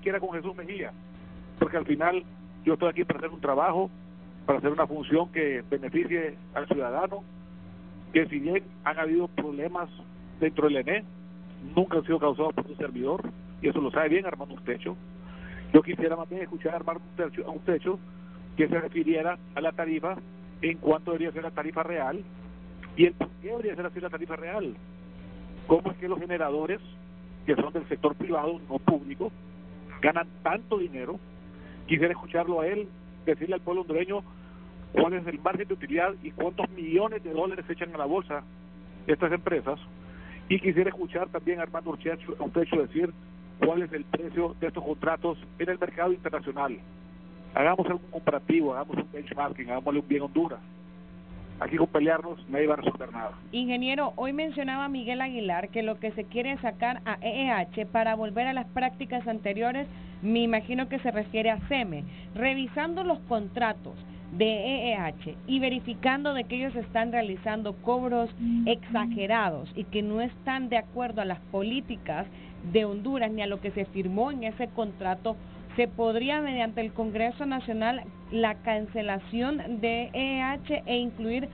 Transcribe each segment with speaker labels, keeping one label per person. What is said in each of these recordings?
Speaker 1: siquiera con Jesús Mejía, porque al final yo estoy aquí para hacer un trabajo, para hacer una función que beneficie al ciudadano, que si bien han habido problemas dentro del ENE, nunca han sido causados por un servidor, y eso lo sabe bien Armando Urtecho. Yo quisiera más bien escuchar a Armando Urtecho que se refiriera a la tarifa, en cuanto debería ser la tarifa real, y el por qué debería ser así la tarifa real. ¿Cómo es que los generadores, que son del sector privado, no público, ganan tanto dinero? Quisiera escucharlo a él, decirle al pueblo hondureño cuál es el margen de utilidad y cuántos millones de dólares se echan a la bolsa estas empresas. Y quisiera escuchar también a Armando Urtecho decir cuál es el precio de estos contratos en el mercado internacional. Hagamos algún comparativo, hagamos un benchmarking, hagámosle un bien a Honduras. Aquí con pelearnos nadie va a resolver nada.
Speaker 2: Ingeniero, hoy mencionaba Miguel Aguilar que lo que se quiere es sacar a EEH para volver a las prácticas anteriores, me imagino que se refiere a SEME, revisando los contratos de EEH y verificando de que ellos están realizando cobros exagerados y que no están de acuerdo a las políticas de Honduras ni a lo que se firmó en ese contrato. ¿Se podría, mediante el Congreso Nacional, la cancelación de EEH e incluir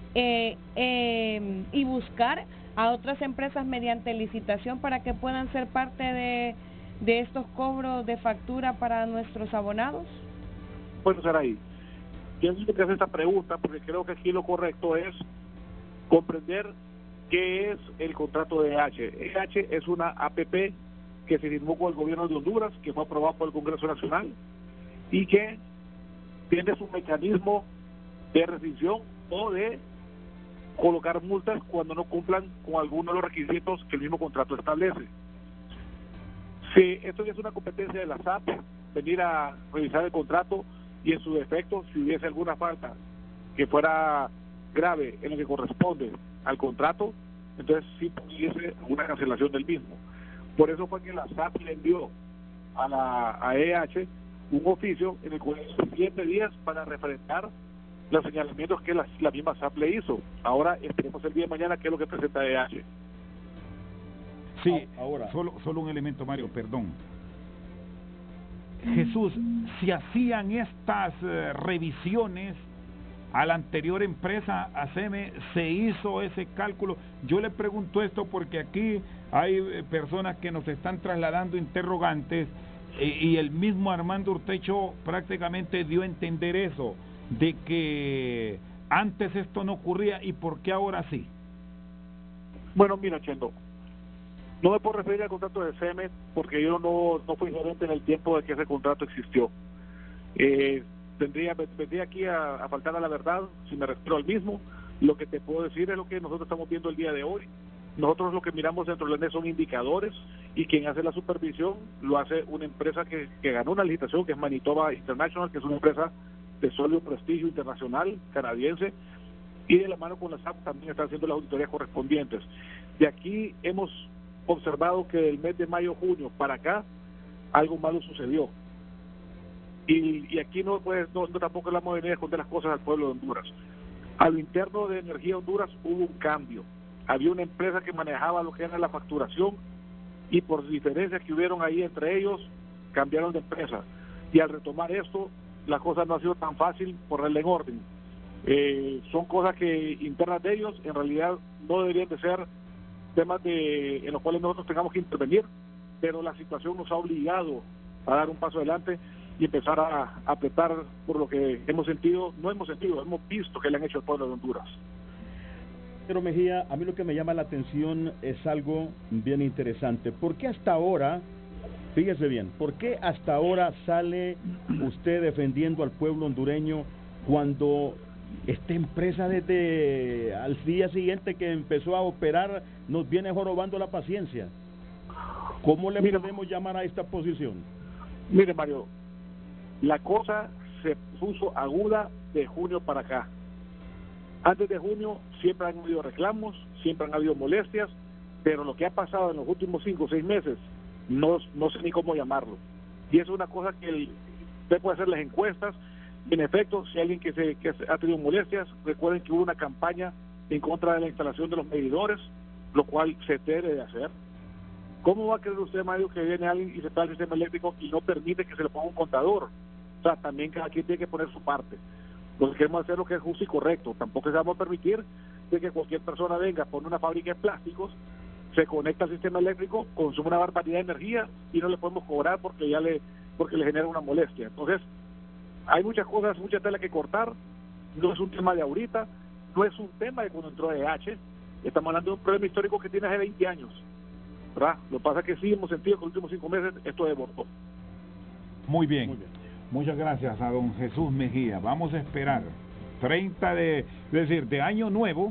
Speaker 2: y buscar a otras empresas mediante licitación para que puedan ser parte de estos cobros de factura para nuestros abonados?
Speaker 1: Bueno, Saray, yo necesito que hacer esta pregunta porque creo que aquí lo correcto es comprender qué es el contrato de EEH. EEH es una APP que se firmó con el gobierno de Honduras, que fue aprobado por el Congreso Nacional y que tiene su mecanismo de rescisión o de colocar multas cuando no cumplan con algunos de los requisitos que el mismo contrato establece. Si esto ya es una competencia de la SAP, venir a revisar el contrato y en su defecto, si hubiese alguna falta que fuera grave en lo que corresponde al contrato, entonces sí pudiese una cancelación del mismo. Por eso fue que la SAP le envió a EEH un oficio en el cual 7 días para refrendar los señalamientos que la misma SAP le hizo. Ahora esperemos el día de mañana qué es lo que presenta EEH.
Speaker 3: Sí, ahora solo un elemento, Mario, perdón. Jesús, si hacían estas revisiones a la anterior empresa, a SEME, se hizo ese cálculo. Yo le pregunto esto porque aquí hay personas que nos están trasladando interrogantes y el mismo Armando Urtecho prácticamente dio a entender eso, de que antes esto no ocurría y por qué ahora sí.
Speaker 1: Bueno, mira, Chendo, no me puedo referir al contrato de SEME porque yo no fui gerente en el tiempo de que ese contrato existió. Vendría aquí a faltar a la verdad si me refiero al mismo. Lo que te puedo decir es lo que nosotros estamos viendo el día de hoy. Nosotros lo que miramos dentro del ENE son indicadores y quien hace la supervisión lo hace una empresa que ganó una licitación, que es Manitoba International, que es una empresa de sólido prestigio internacional, canadiense, y de la mano con la SAP también están haciendo las auditorías correspondientes. De aquí hemos observado que del mes de mayo-junio para acá algo malo sucedió. Y aquí no tampoco le vamos a venir a esconder las cosas al pueblo de Honduras. A lo interno de Energía Honduras hubo un cambio. Había una empresa que manejaba lo que era la facturación y por diferencias que hubieron ahí entre ellos, cambiaron de empresa. Y al retomar esto, la cosa no ha sido tan fácil ponerla en orden. Son cosas que internas de ellos, en realidad no deberían de ser temas en los cuales nosotros tengamos que intervenir, pero la situación nos ha obligado a dar un paso adelante y empezar a apretar por lo que hemos visto que le han hecho al pueblo de Honduras.
Speaker 4: Pero Mejía, a mí lo que me llama la atención es algo bien interesante. ¿Por qué hasta ahora, fíjese bien, por qué hasta ahora sale usted defendiendo al pueblo hondureño cuando esta empresa desde al día siguiente que empezó a operar nos viene jorobando la paciencia? ¿Cómo le podemos llamar a esta posición?
Speaker 1: Mire, Mario, la cosa se puso aguda de junio para acá. Antes de junio siempre han habido reclamos, siempre han habido molestias, pero lo que ha pasado en los últimos 5 o 6 meses, no sé ni cómo llamarlo. Y eso es una cosa que usted puede hacer las encuestas. En efecto, si alguien que ha tenido molestias, recuerden que hubo una campaña en contra de la instalación de los medidores, lo cual se debe de hacer. ¿Cómo va a creer usted, Mario, que viene alguien y se está el sistema eléctrico y no permite que se le ponga un contador? O sea, también cada quien tiene que poner su parte. Nosotros queremos hacer lo que es justo y correcto. Tampoco se vamos a permitir de que cualquier persona venga, pone una fábrica de plásticos, se conecta al sistema eléctrico, consume una barbaridad de energía y no le podemos cobrar porque le genera una molestia. Entonces, hay muchas cosas, mucha tela que cortar. No es un tema de ahorita, no es un tema de cuando entró EH. Estamos hablando de un problema histórico que tiene hace 20 años, ¿verdad? Lo que pasa es que sí hemos sentido que en los últimos 5 meses esto desbordó.
Speaker 3: Muy bien. Muchas gracias a don Jesús Mejía. Vamos a esperar 30 de año nuevo.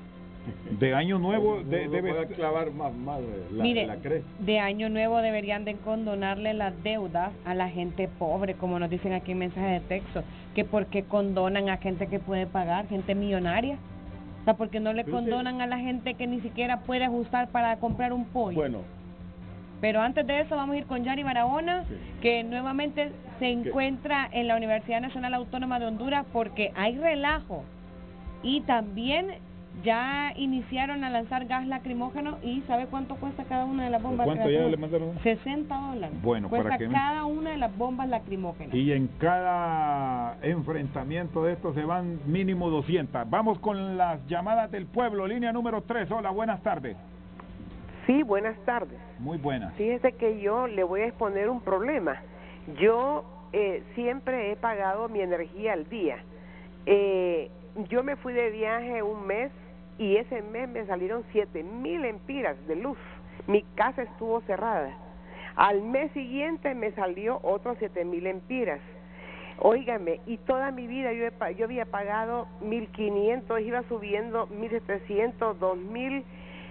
Speaker 4: Debe clavar más
Speaker 2: Mire,
Speaker 4: la cree.
Speaker 2: de año nuevo deberían de condonarle las deudas a la gente pobre, como nos dicen aquí en mensajes de texto, que porque condonan a gente que puede pagar, gente millonaria. O sea, porque no le condonan a la gente que ni siquiera puede ajustar para comprar un pollo.
Speaker 4: Bueno.
Speaker 2: Pero antes de eso vamos a ir con Yari Barahona, que nuevamente se encuentra en la Universidad Nacional Autónoma de Honduras porque hay relajo. Y también ya iniciaron a lanzar gas lacrimógeno. ¿Y sabe cuánto cuesta cada una de las bombas?
Speaker 3: ¿Cuánto ya le mandaron?
Speaker 2: $60.
Speaker 3: Bueno,
Speaker 2: cuesta
Speaker 3: para que
Speaker 2: cada una de las bombas lacrimógenas.
Speaker 3: Y en cada enfrentamiento de estos se van mínimo 200. Vamos con las llamadas del pueblo. Línea número 3. Hola, buenas tardes.
Speaker 5: Sí, buenas tardes.
Speaker 3: Muy buenas.
Speaker 5: Fíjese que yo le voy a exponer un problema. Yo siempre he pagado mi energía al día. Yo me fui de viaje un mes y ese mes me salieron 7,000 empiras de luz. Mi casa estuvo cerrada. Al mes siguiente me salió otros 7,000 empiras. Óigame, y toda mi vida yo había pagado 1,500, iba subiendo 1,700, 2,000,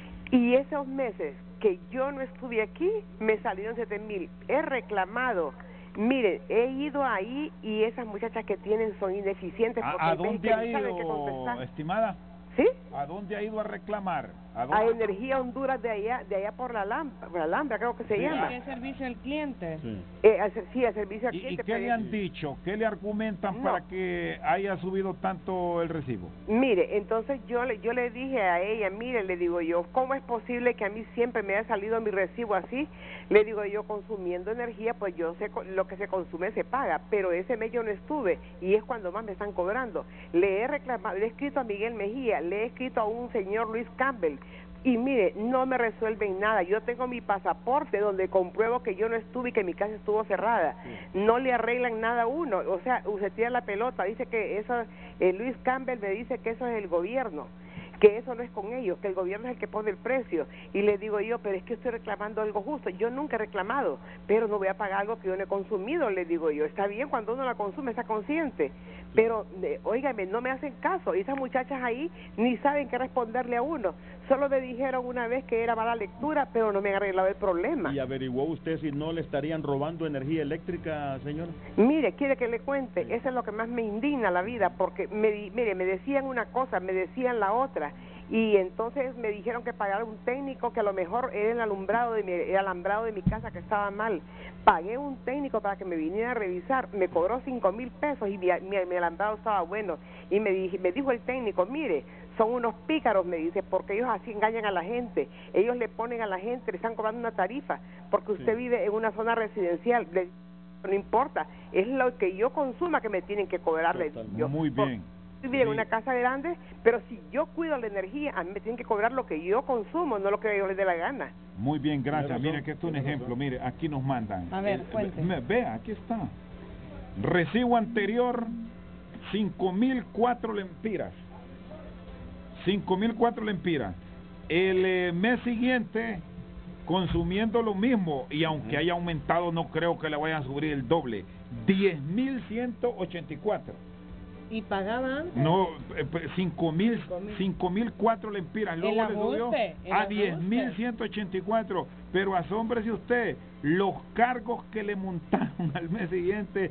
Speaker 5: y esos meses que yo no estuve aquí me salieron 7,000. He reclamado. Miren, he ido ahí y esas muchachas que tienen son ineficientes.
Speaker 3: ¿A dónde ha ido, estimada?
Speaker 5: ¿Sí?
Speaker 3: ¿A dónde ha ido a reclamar?
Speaker 5: A Energía Honduras de allá por la Alhambra, creo que se llama.
Speaker 2: ¿Qué servicio al cliente?
Speaker 5: Sí, al servicio al cliente.
Speaker 3: ¿Y qué le han dicho? ¿Qué le argumentan para que haya subido tanto el recibo?
Speaker 5: Mire, entonces yo le dije a ella, mire, le digo yo, ¿cómo es posible que a mí siempre me haya salido mi recibo así? Le digo yo, consumiendo energía, pues yo sé lo que se consume se paga, pero ese mes yo no estuve y es cuando más me están cobrando. Le he reclamado, le he escrito a Miguel Mejía, le he escrito a un señor Luis Campbell, y mire, no me resuelven nada. Yo tengo mi pasaporte donde compruebo que yo no estuve y que mi casa estuvo cerrada. No le arreglan nada a uno. O sea, se tira la pelota. Dice que eso, Luis Campbell me dice que eso es el gobierno, que eso no es con ellos, que el gobierno es el que pone el precio. Y le digo yo, pero es que estoy reclamando algo justo. Yo nunca he reclamado, pero no voy a pagar algo que yo no he consumido, le digo yo. Está bien, cuando uno la consume está consciente, pero óigame, no me hacen caso. Y esas muchachas ahí ni saben qué responderle a uno. Solo me dijeron una vez que era mala lectura, pero no me han arreglado el problema.
Speaker 4: ¿Y averiguó usted si no le estarían robando energía eléctrica, señora?
Speaker 5: Mire, quiere que le cuente, eso es lo que más me indigna la vida, porque mire, me decían una cosa, me decían la otra, y entonces me dijeron que pagara un técnico, que a lo mejor era el alambrado de mi casa que estaba mal. Pagué un técnico para que me viniera a revisar, me cobró 5,000 pesos y mi alambrado estaba bueno, y me dijo el técnico, mire, son unos pícaros, me dice, porque ellos así engañan a la gente, ellos le ponen a la gente, le están cobrando una tarifa, porque usted vive en una zona residencial, no importa, es lo que yo consuma que me tienen que cobrarle.
Speaker 3: Muy bien.
Speaker 5: Vivo en una casa grande, pero si yo cuido la energía, a mí me tienen que cobrar lo que yo consumo, no lo que yo les dé la gana.
Speaker 3: Muy bien, gracias. Mire que esto es un ejemplo, mire, aquí nos mandan.
Speaker 2: A ver, cuénteme.
Speaker 3: Vea, aquí está. Recibo anterior, 5,004 lempiras. 5,004 lempiras. El mes siguiente, consumiendo lo mismo, y aunque haya aumentado, no creo que le vayan a subir el doble. 10,184.
Speaker 2: ¿Y pagaba antes?
Speaker 3: No, 5,004 lempiras. Luego le subió a 10,184. Pero asómbrese usted, los cargos que le montaron al mes siguiente,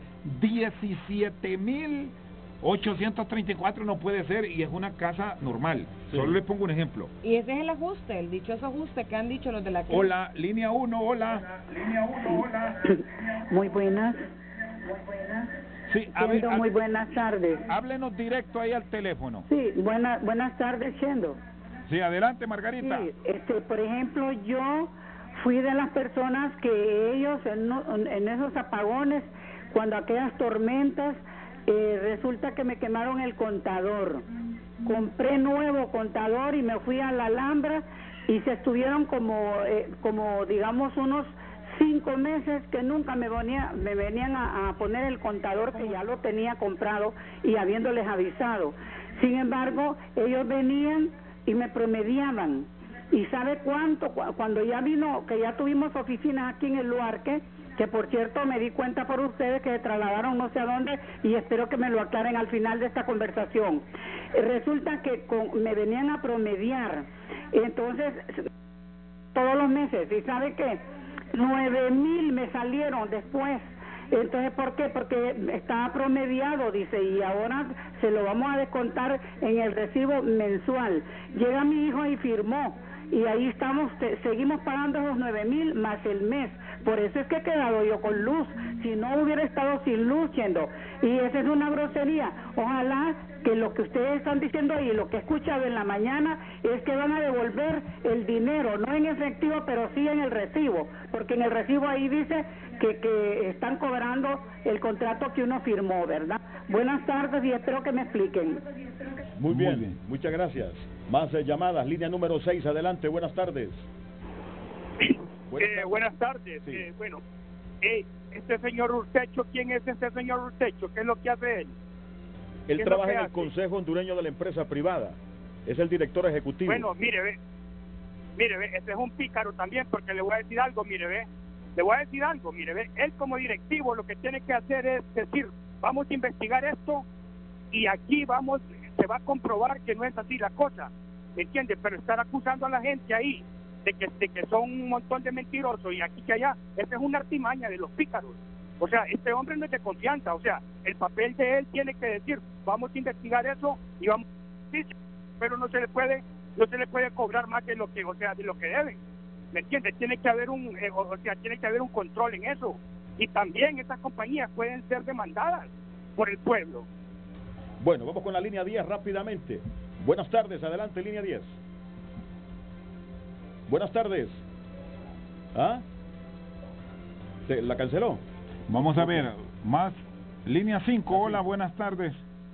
Speaker 3: 17,834 no puede ser, y es una casa normal. Solo le pongo un ejemplo.
Speaker 2: Y ese es el ajuste, el dichoso ajuste que han dicho los de la casa.
Speaker 3: Hola, línea 1, hola. Línea 1, hola.
Speaker 6: Muy buenas.
Speaker 3: Sí,
Speaker 6: muy buenas tardes.
Speaker 3: Háblenos directo ahí al teléfono.
Speaker 6: Sí, buenas tardes, Chendo.
Speaker 3: Sí, adelante, Margarita.
Speaker 6: Sí, por ejemplo, yo fui de las personas que ellos en esos apagones, cuando aquellas tormentas, resulta que me quemaron el contador. Compré nuevo contador y me fui a la Alhambra y se estuvieron como digamos unos 5 meses que nunca me venían a poner el contador, que ya lo tenía comprado y habiéndoles avisado. Sin embargo, ellos venían y me promediaban. ¿Y sabe cuánto? Cuando ya vino, que ya tuvimos oficinas aquí en el Luarque, que por cierto me di cuenta por ustedes que se trasladaron no sé a dónde, y espero que me lo aclaren al final de esta conversación. Resulta que me venían a promediar, entonces todos los meses, y sabe qué, 9,000 me salieron después. Entonces, ¿por qué? Porque estaba promediado, dice, y ahora se lo vamos a descontar en el recibo mensual. Llega mi hijo y firmó, y ahí estamos, seguimos pagando esos 9,000 más el mes. Por eso es que he quedado yo con luz, si no hubiera estado sin luz, Chendo. Y esa es una grosería. Ojalá que lo que ustedes están diciendo y lo que he escuchado en la mañana es que van a devolver el dinero, no en efectivo, pero sí en el recibo, porque en el recibo ahí dice que están cobrando el contrato que uno firmó, ¿verdad? Buenas tardes y espero que me expliquen.
Speaker 4: Muy bien. Muchas gracias. Más llamadas, línea número 6, adelante, buenas tardes.
Speaker 7: Buenas tardes.
Speaker 4: Sí.
Speaker 7: Este señor Urtecho, ¿quién es este señor Urtecho? ¿Qué es lo que hace él?
Speaker 4: Él trabaja en el Consejo Hondureño de la Empresa Privada, es el director ejecutivo.
Speaker 7: Bueno, mire, este es un pícaro también, porque le voy a decir algo, él como directivo lo que tiene que hacer es decir, vamos a investigar esto y aquí se va a comprobar que no es así la cosa, ¿entiende? Pero estar acusando a la gente ahí de que son un montón de mentirosos y aquí que allá, esa es una artimaña de los pícaros. O sea, este hombre no es de confianza, o sea, el papel de él tiene que decir, vamos a investigar eso y vamos a decir, pero no se le puede cobrar más de lo que, de lo que deben. ¿Me entiendes? Tiene que haber un control en eso. Y también estas compañías pueden ser demandadas por el pueblo.
Speaker 4: Bueno, vamos con la línea 10 rápidamente. Buenas tardes, adelante, línea 10. Buenas tardes. ¿Ah? ¿La canceló?
Speaker 3: Vamos a ver, más línea 5, hola, buenas tardes.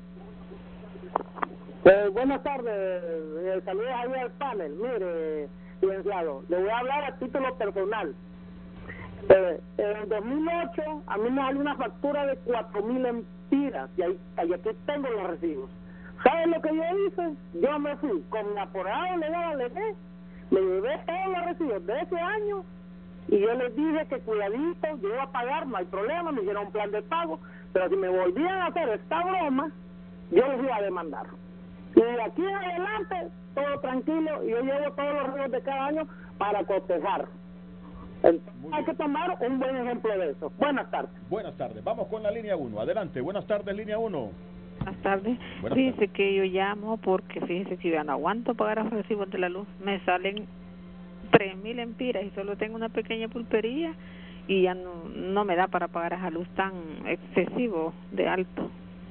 Speaker 8: Buenas tardes, saludos ahí al panel. Mire, licenciado, le voy a hablar a título personal. En 2008 a mí me salió una factura de 4,000 empiras y aquí tengo los recibos. ¿Saben lo que yo hice? Yo me fui con mi aporado legal, me llevé todos los recibos de ese año y yo les dije que cuidadito, yo iba a pagar, no hay problema, me hicieron un plan de pago, pero si me volvían a hacer esta broma, yo les iba a demandar. Y de aquí en adelante, todo tranquilo, y yo llevo todos los recibos de cada año para cotejar. Entonces, hay que tomar un buen ejemplo de eso. Buenas tardes.
Speaker 4: Buenas tardes, vamos con la línea 1, adelante, buenas tardes, línea 1.
Speaker 9: Buenas tardes. Fíjese que yo llamo porque fíjese que yo no aguanto pagar los recibos de la luz. Me salen 3,000 empiras y solo tengo una pequeña pulpería y ya no me da para pagar esa luz tan excesivo de alto.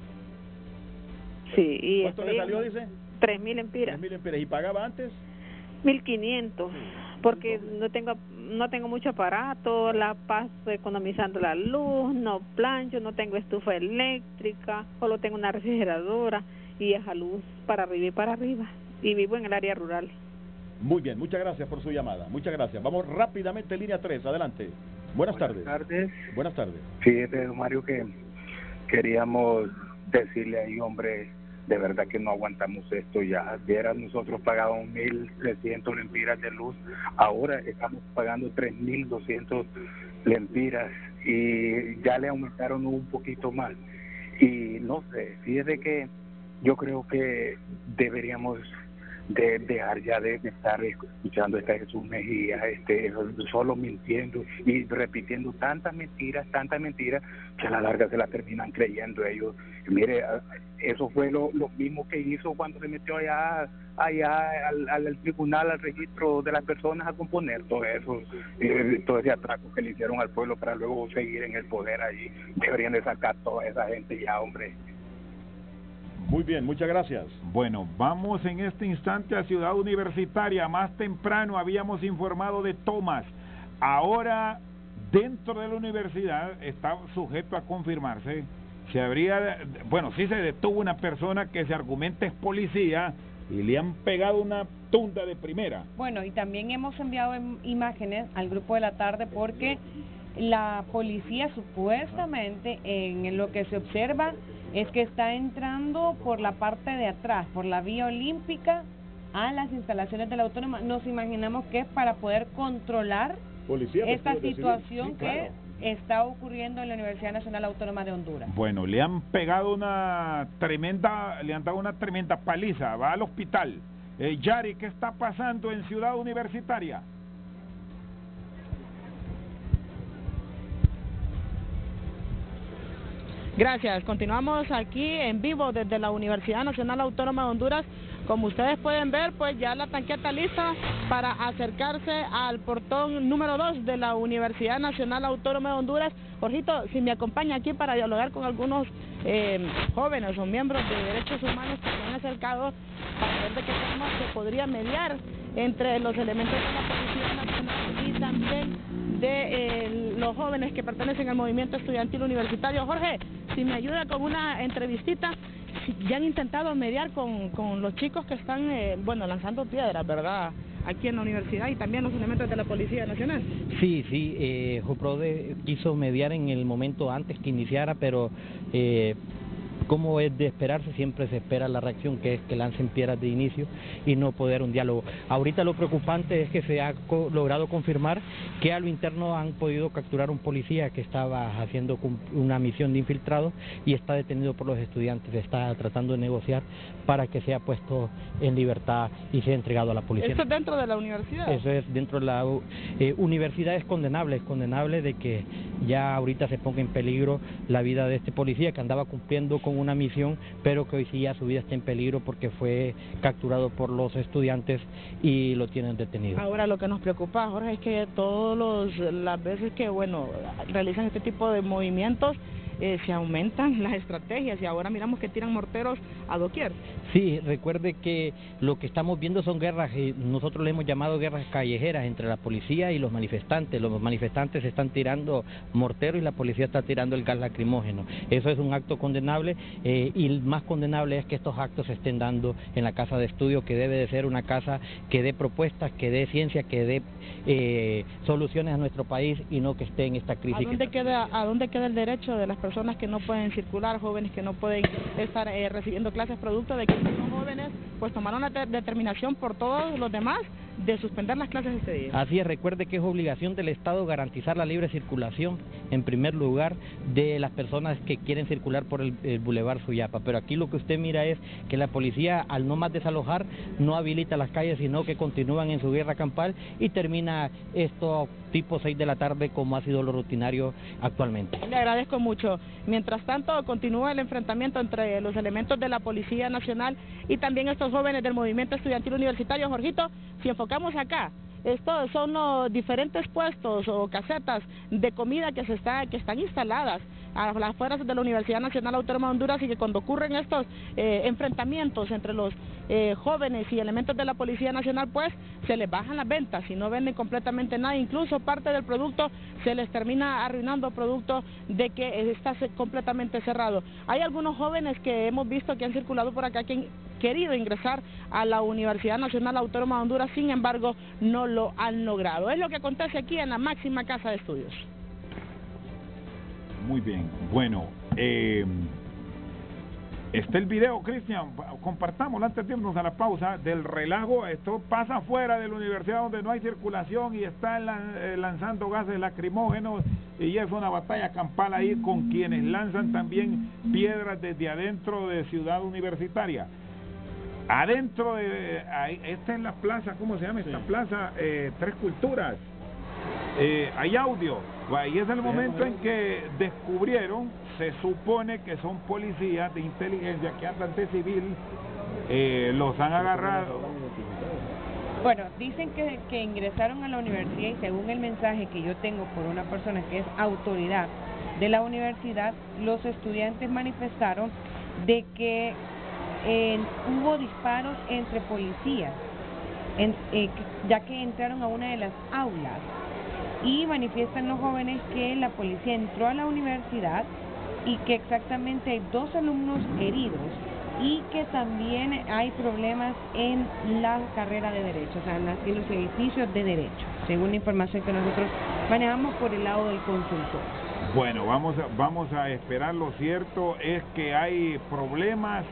Speaker 9: Sí, y
Speaker 4: ¿cuánto le salió, dice?
Speaker 9: 3,000 empiras.
Speaker 4: 3,000 empiras. ¿Y pagaba antes?
Speaker 9: 1,500, porque no tengo mucho aparato, la paso economizando la luz, no plancho, no tengo estufa eléctrica, solo tengo una refrigeradora y esa luz para arriba y para arriba, y vivo en el área rural.
Speaker 4: Muy bien, muchas gracias por su llamada, muchas gracias. Vamos rápidamente, línea 3, adelante. Buenas tardes. Buenas tardes.
Speaker 10: Fíjate, don Mario, que queríamos decirle ahí, hombre, de verdad que no aguantamos esto ya. Vieras, nosotros pagábamos 1,300 lempiras de luz, ahora estamos pagando 3,200 lempiras y ya le aumentaron un poquito más. Y no sé, fíjate que yo creo que deberíamos de dejar ya de estar escuchando a Jesús Mejía, solo mintiendo y repitiendo tantas mentiras, que a la larga se la terminan creyendo ellos. Mire, eso fue lo mismo que hizo cuando se metió allá al tribunal, al registro de las personas, a componer todo eso, todo ese atraco que le hicieron al pueblo para luego seguir en el poder allí. Deberían de sacar toda esa gente ya, hombre.
Speaker 4: Muy bien, muchas gracias.
Speaker 3: Bueno, vamos en este instante a Ciudad Universitaria. Más temprano habíamos informado de Tomás. ahora dentro de la universidad está sujeto a confirmarse. Se detuvo una persona que se argumenta es policía y le han pegado una tunda de primera.
Speaker 2: Bueno, y también hemos enviado imágenes al grupo de la tarde porque la policía supuestamente en lo que se observa es que está entrando por la parte de atrás, por la vía olímpica a las instalaciones de la Autónoma. Nos imaginamos que es para poder controlar esta situación que está ocurriendo en la Universidad Nacional Autónoma de Honduras.
Speaker 3: Bueno, le han pegado le han dado una tremenda paliza, va al hospital. Yari, ¿qué está pasando en Ciudad Universitaria?
Speaker 11: Gracias, continuamos aquí en vivo desde la Universidad Nacional Autónoma de Honduras. Como ustedes pueden ver, pues ya la tanqueta lista para acercarse al portón número 2 de la Universidad Nacional Autónoma de Honduras. Jorgito, si me acompaña aquí para dialogar con algunos jóvenes o miembros de derechos humanos que se han acercado para ver de qué forma se podría mediar entre los elementos de la Policía Nacional y también de los jóvenes que pertenecen al movimiento estudiantil universitario. Jorge, si me ayuda con una entrevistita, ya han intentado mediar con los chicos que están, lanzando piedras, ¿verdad?, aquí en la universidad y también los elementos de la Policía Nacional.
Speaker 12: Sí, Juprode quiso mediar en el momento antes que iniciara, pero como es de esperarse, siempre se espera la reacción, que es que lancen piedras de inicio y no poder un diálogo. Ahorita lo preocupante es que se ha logrado confirmar que a lo interno han podido capturar un policía que estaba haciendo una misión de infiltrado y está detenido por los estudiantes, está tratando de negociar para que sea puesto en libertad y sea entregado a la policía.
Speaker 11: ¿Eso es dentro de la universidad?
Speaker 12: Eso es dentro de la universidad. Es condenable de que ya ahorita se ponga en peligro la vida de este policía que andaba cumpliendo con una misión, pero que hoy sí ya su vida está en peligro porque fue capturado por los estudiantes y lo tienen detenido.
Speaker 11: Ahora lo que nos preocupa, Jorge, es que todas las veces que realizan este tipo de movimientos se aumentan las estrategias y ahora miramos que tiran morteros a doquier.
Speaker 12: Sí, recuerde que lo que estamos viendo son guerras, nosotros le hemos llamado guerras callejeras entre la policía y los manifestantes. Los manifestantes están tirando morteros y la policía está tirando el gas lacrimógeno. Eso es un acto condenable y más condenable es que estos actos se estén dando en la casa de estudio, que debe de ser una casa que dé propuestas, que dé ciencia, que dé soluciones a nuestro país y no que esté en esta crisis.
Speaker 11: ¿A dónde queda el derecho de las personas que no pueden circular, jóvenes que no pueden estar recibiendo clases producto de que los jóvenes pues tomaron la determinación por todos los demás de suspender las clases este día?
Speaker 12: Así es, recuerde que es obligación del Estado garantizar la libre circulación, en primer lugar, de las personas que quieren circular por el Boulevard Suyapa, pero aquí lo que usted mira es que la policía, al no más desalojar, no habilita las calles, sino que continúan en su guerra campal y termina esto tipo 6 de la tarde, como ha sido lo rutinario actualmente.
Speaker 11: Le agradezco mucho. Mientras tanto, continúa el enfrentamiento entre los elementos de la Policía Nacional y también estos jóvenes del movimiento estudiantil universitario. Jorgito, si enfocamos acá, estos son los diferentes puestos o casetas de comida que están instaladas a las afueras de la Universidad Nacional Autónoma de Honduras y que cuando ocurren estos enfrentamientos entre los jóvenes y elementos de la Policía Nacional, pues se les bajan las ventas y no venden completamente nada, incluso parte del producto se les termina arruinando producto de que está completamente cerrado. Hay algunos jóvenes que hemos visto que han circulado por acá que han querido ingresar a la Universidad Nacional Autónoma de Honduras, sin embargo no lo han logrado. Es lo que acontece aquí en la máxima casa de estudios.
Speaker 3: Muy bien, bueno, está el video, Cristian, compartámoslo antes de irnos a la pausa, del relajo. Esto pasa afuera de la universidad donde no hay circulación y están lanzando gases lacrimógenos y es una batalla campal ahí con quienes lanzan también piedras desde adentro de Ciudad Universitaria. Adentro de, esta es la plaza, ¿cómo se llama esta plaza? Tres Culturas. Hay audio, y es el momento en que descubrieron, se supone que son policías de inteligencia que andan de civil, los han agarrado.
Speaker 2: Bueno, dicen que ingresaron a la universidad y según el mensaje que yo tengo por una persona que es autoridad de la universidad, los estudiantes manifestaron de que hubo disparos entre policías, ya que entraron a una de las aulas. y manifiestan los jóvenes que la policía entró a la universidad y que exactamente hay 2 alumnos heridos y que también hay problemas en la carrera de Derecho, o sea, en los edificios de Derecho, según la información que nosotros manejamos por el lado del consultor.
Speaker 3: Bueno, vamos a esperar. Lo cierto es que hay problemas.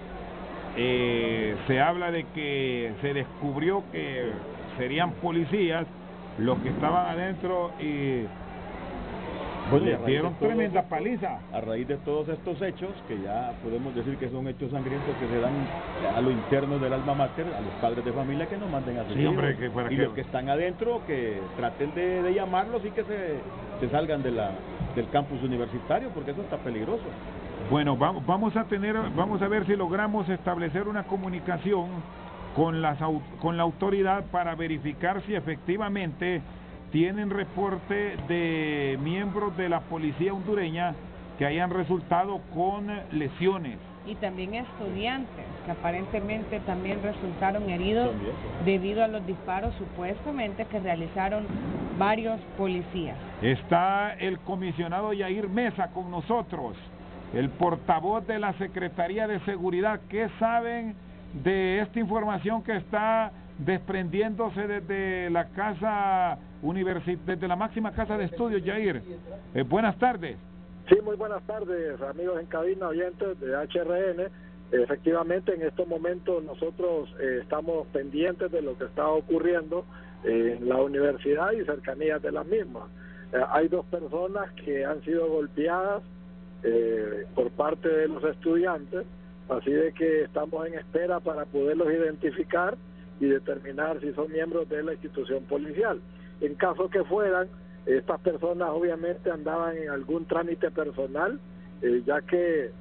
Speaker 3: Se habla de que se descubrió que serían policías los que estaban adentro y
Speaker 4: bueno,
Speaker 3: les dieron tremenda paliza.
Speaker 4: A raíz de todos estos hechos, que ya podemos decir que son hechos sangrientos que se dan a lo interno del alma mater, a los padres de familia que nos manden a sus hijos. Y los que están adentro, que traten de llamarlos y que se salgan de del campus universitario, porque eso está peligroso.
Speaker 3: Bueno, vamos a ver si logramos establecer una comunicación con la autoridad para verificar si efectivamente tienen reporte de miembros de la policía hondureña que hayan resultado con lesiones.
Speaker 2: Y también estudiantes que aparentemente también resultaron heridos debido a los disparos supuestamente que realizaron varios policías.
Speaker 3: Está el comisionado Yair Mesa con nosotros, el portavoz de la Secretaría de Seguridad. ¿Qué saben de esta información que está desprendiéndose desde la casa desde la máxima casa de estudios, Yair? Buenas tardes.
Speaker 13: Sí, muy buenas tardes, amigos en cabina, oyentes de HRN. Efectivamente, en estos momentos nosotros estamos pendientes de lo que está ocurriendo en la universidad y cercanías de la misma. Hay 2 personas que han sido golpeadas por parte de los estudiantes, así de que estamos en espera para poderlos identificar y determinar si son miembros de la institución policial. En caso que fueran, estas personas obviamente andaban en algún trámite personal, ya que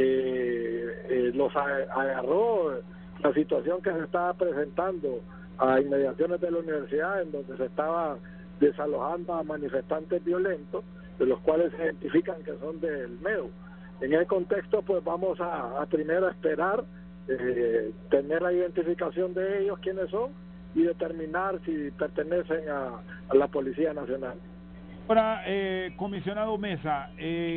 Speaker 13: los agarró la situación que se estaba presentando a inmediaciones de la universidad, en donde se estaba desalojando a manifestantes violentos, de los cuales se identifican que son del MEU. En ese contexto, pues vamos a primero esperar tener la identificación de ellos, quiénes son, y determinar si pertenecen a la Policía Nacional.
Speaker 3: Ahora, comisionado Mesa,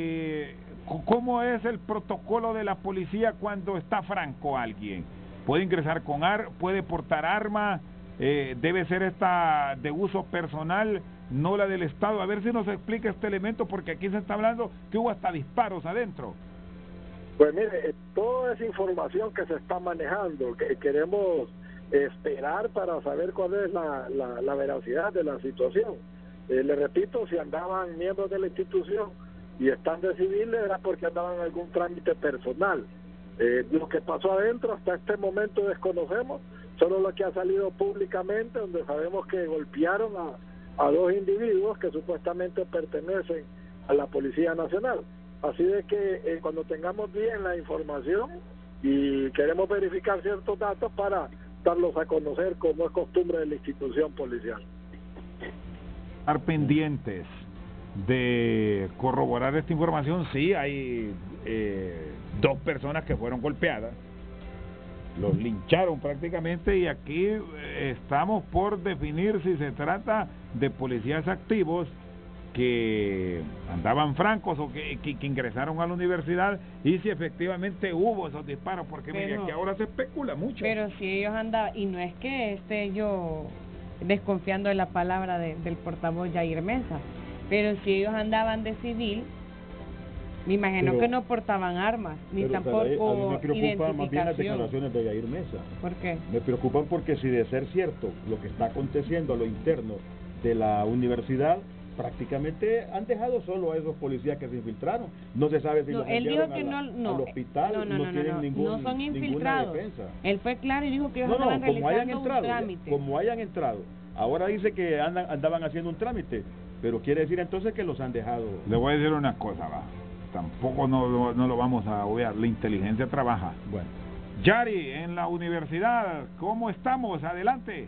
Speaker 3: ¿cómo es el protocolo de la policía cuando está franco alguien? ¿Puede ingresar puede portar arma? ¿Debe ser esta de uso personal, no la del Estado? A ver si nos explica este elemento, porque aquí se está hablando que hubo hasta disparos adentro.
Speaker 13: Pues mire, toda esa información que se está manejando, que queremos esperar para saber cuál es la veracidad de la situación. Le repito, si andaban miembros de la institución y están de civiles, era porque andaban en algún trámite personal. Lo que pasó adentro hasta este momento desconocemos, solo lo que ha salido públicamente, donde sabemos que golpearon a 2 individuos que supuestamente pertenecen a la Policía Nacional. Así de que cuando tengamos bien la información y queremos verificar ciertos datos para darlos a conocer, como es costumbre de la institución policial.
Speaker 3: Estar pendientes de corroborar esta información. Sí, hay 2 personas que fueron golpeadas, los lincharon prácticamente, y aquí estamos por definir si se trata de policías activos que andaban francos o que ingresaron a la universidad, y si efectivamente hubo esos disparos, porque mire, aquí ahora se especula mucho.
Speaker 2: Pero si ellos andaban, y no es que esté yo desconfiando de la palabra del portavoz Yair Mesa, pero si ellos andaban de civil, me imagino que no portaban armas, ni tampoco
Speaker 4: a mí me preocupan más bien las
Speaker 2: identificación.
Speaker 4: declaraciones de Yair Mesa.
Speaker 2: ¿Por qué?
Speaker 4: Me preocupan porque si de ser cierto lo que está aconteciendo a lo interno de la universidad, prácticamente han dejado solo a esos policías que se infiltraron. No se sabe si los enviaron al hospital, no tienen
Speaker 2: no son infiltrados.
Speaker 4: Defensa.
Speaker 2: Él fue claro y dijo que ellos estaban realizando un trámite.
Speaker 4: Como hayan entrado, ahora dice que andaban haciendo un trámite, pero quiere decir entonces que los han dejado.
Speaker 3: Le voy a decir una cosa, tampoco no lo vamos a obviar, la inteligencia trabaja.
Speaker 4: Bueno.
Speaker 3: Yari, en la universidad, ¿cómo estamos? Adelante.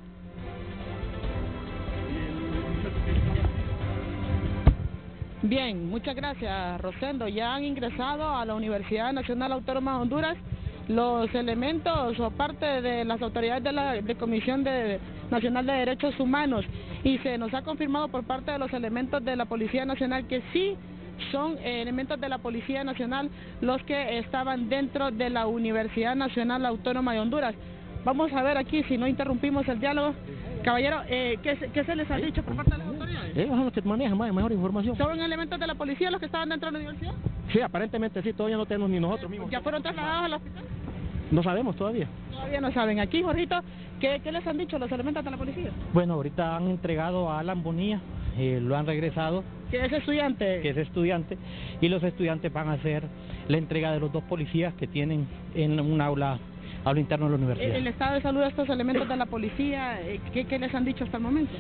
Speaker 11: Bien, muchas gracias, Rosendo. Ya han ingresado a la Universidad Nacional Autónoma de Honduras los elementos o parte de las autoridades de la Comisión Nacional de Derechos Humanos, y se nos ha confirmado por parte de los elementos de la Policía Nacional que sí son elementos de la Policía Nacional los que estaban dentro de la Universidad Nacional Autónoma de Honduras. Vamos a ver aquí si no interrumpimos el diálogo. Caballero, ¿qué se les ha dicho por parte de las autoridades?
Speaker 14: Ellos son los que manejan mejor información.
Speaker 11: ¿Son elementos de la policía los que estaban dentro de la universidad?
Speaker 14: Sí, aparentemente sí, todavía no tenemos ni nosotros mismos.
Speaker 11: ¿Ya fueron trasladados al hospital?
Speaker 14: No sabemos todavía.
Speaker 11: Todavía no saben. Aquí, Jorgito, ¿qué les han dicho los elementos de la policía?
Speaker 12: Bueno, ahorita han entregado a Alan Bonilla, lo han regresado.
Speaker 11: ¿Que es estudiante?
Speaker 12: Que es estudiante, y los estudiantes van a hacer la entrega de los 2 policías que tienen en un aula interno de la universidad.
Speaker 11: ¿El estado de salud de estos elementos de la policía, qué les han dicho hasta el momento?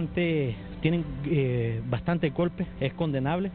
Speaker 12: Tienen bastante golpe, es condenable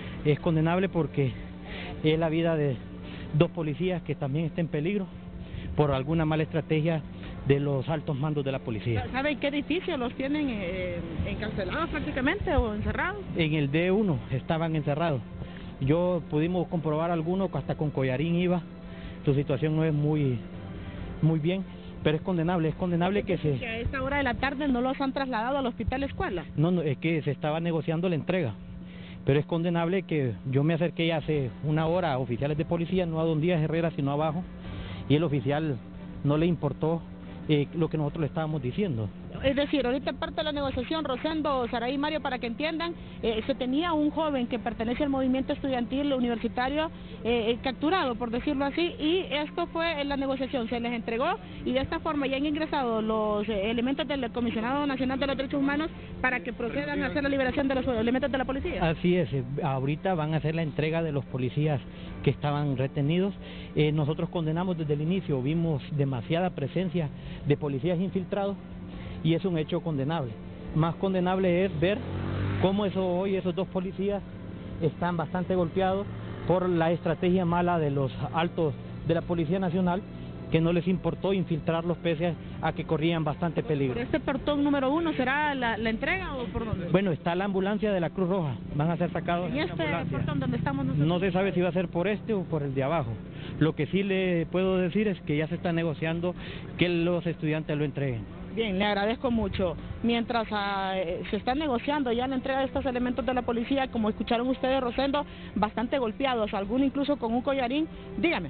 Speaker 12: porque es la vida de 2 policías que también está en peligro por alguna mala estrategia de los altos mandos de la policía.
Speaker 11: ¿Saben qué edificio los tienen encarcelados prácticamente o encerrados?
Speaker 12: En el D1 estaban encerrados. Pudimos comprobar algunos que hasta con collarín iba. Su situación no es muy bien, pero es condenable que
Speaker 11: a esta hora de la tarde no los han trasladado al hospital escuela.
Speaker 12: No, es que se estaba negociando la entrega, pero es condenable que yo me acerqué hace una hora a oficiales de policía, no a don Díaz Herrera, sino abajo, y el oficial no le importó lo que nosotros le estábamos diciendo.
Speaker 11: Es decir, ahorita parte de la negociación, Rosendo, Saraí, Mario, para que entiendan, se tenía un joven que pertenece al movimiento estudiantil universitario capturado, por decirlo así, y esto fue en la negociación, se les entregó y de esta forma ya han ingresado los elementos del Comisionado Nacional de los Derechos Humanos para que procedan a hacer la liberación de los elementos de la policía.
Speaker 12: Así es, ahorita van a hacer la entrega de los policías que estaban retenidos. Nosotros condenamos desde el inicio, vimos demasiada presencia de policías infiltrados, y es un hecho condenable. Más condenable es ver cómo hoy esos 2 policías están bastante golpeados por la estrategia mala de los altos de la Policía Nacional, que no les importó infiltrarlos pese a que corrían bastante peligro.
Speaker 11: ¿Por este portón número 1 será la entrega o por dónde?
Speaker 12: Bueno, está la ambulancia de la Cruz Roja, van a ser sacados.
Speaker 11: ¿Y este portón donde estamos nosotros?
Speaker 12: No se sabe si va a ser por este o por el de abajo. Lo que sí le puedo decir es que ya se está negociando que los estudiantes lo entreguen.
Speaker 11: Bien, le agradezco mucho. Mientras se está negociando ya la entrega de estos elementos de la policía, como escucharon ustedes, Rosendo, bastante golpeados, algunos incluso con un collarín. Dígame,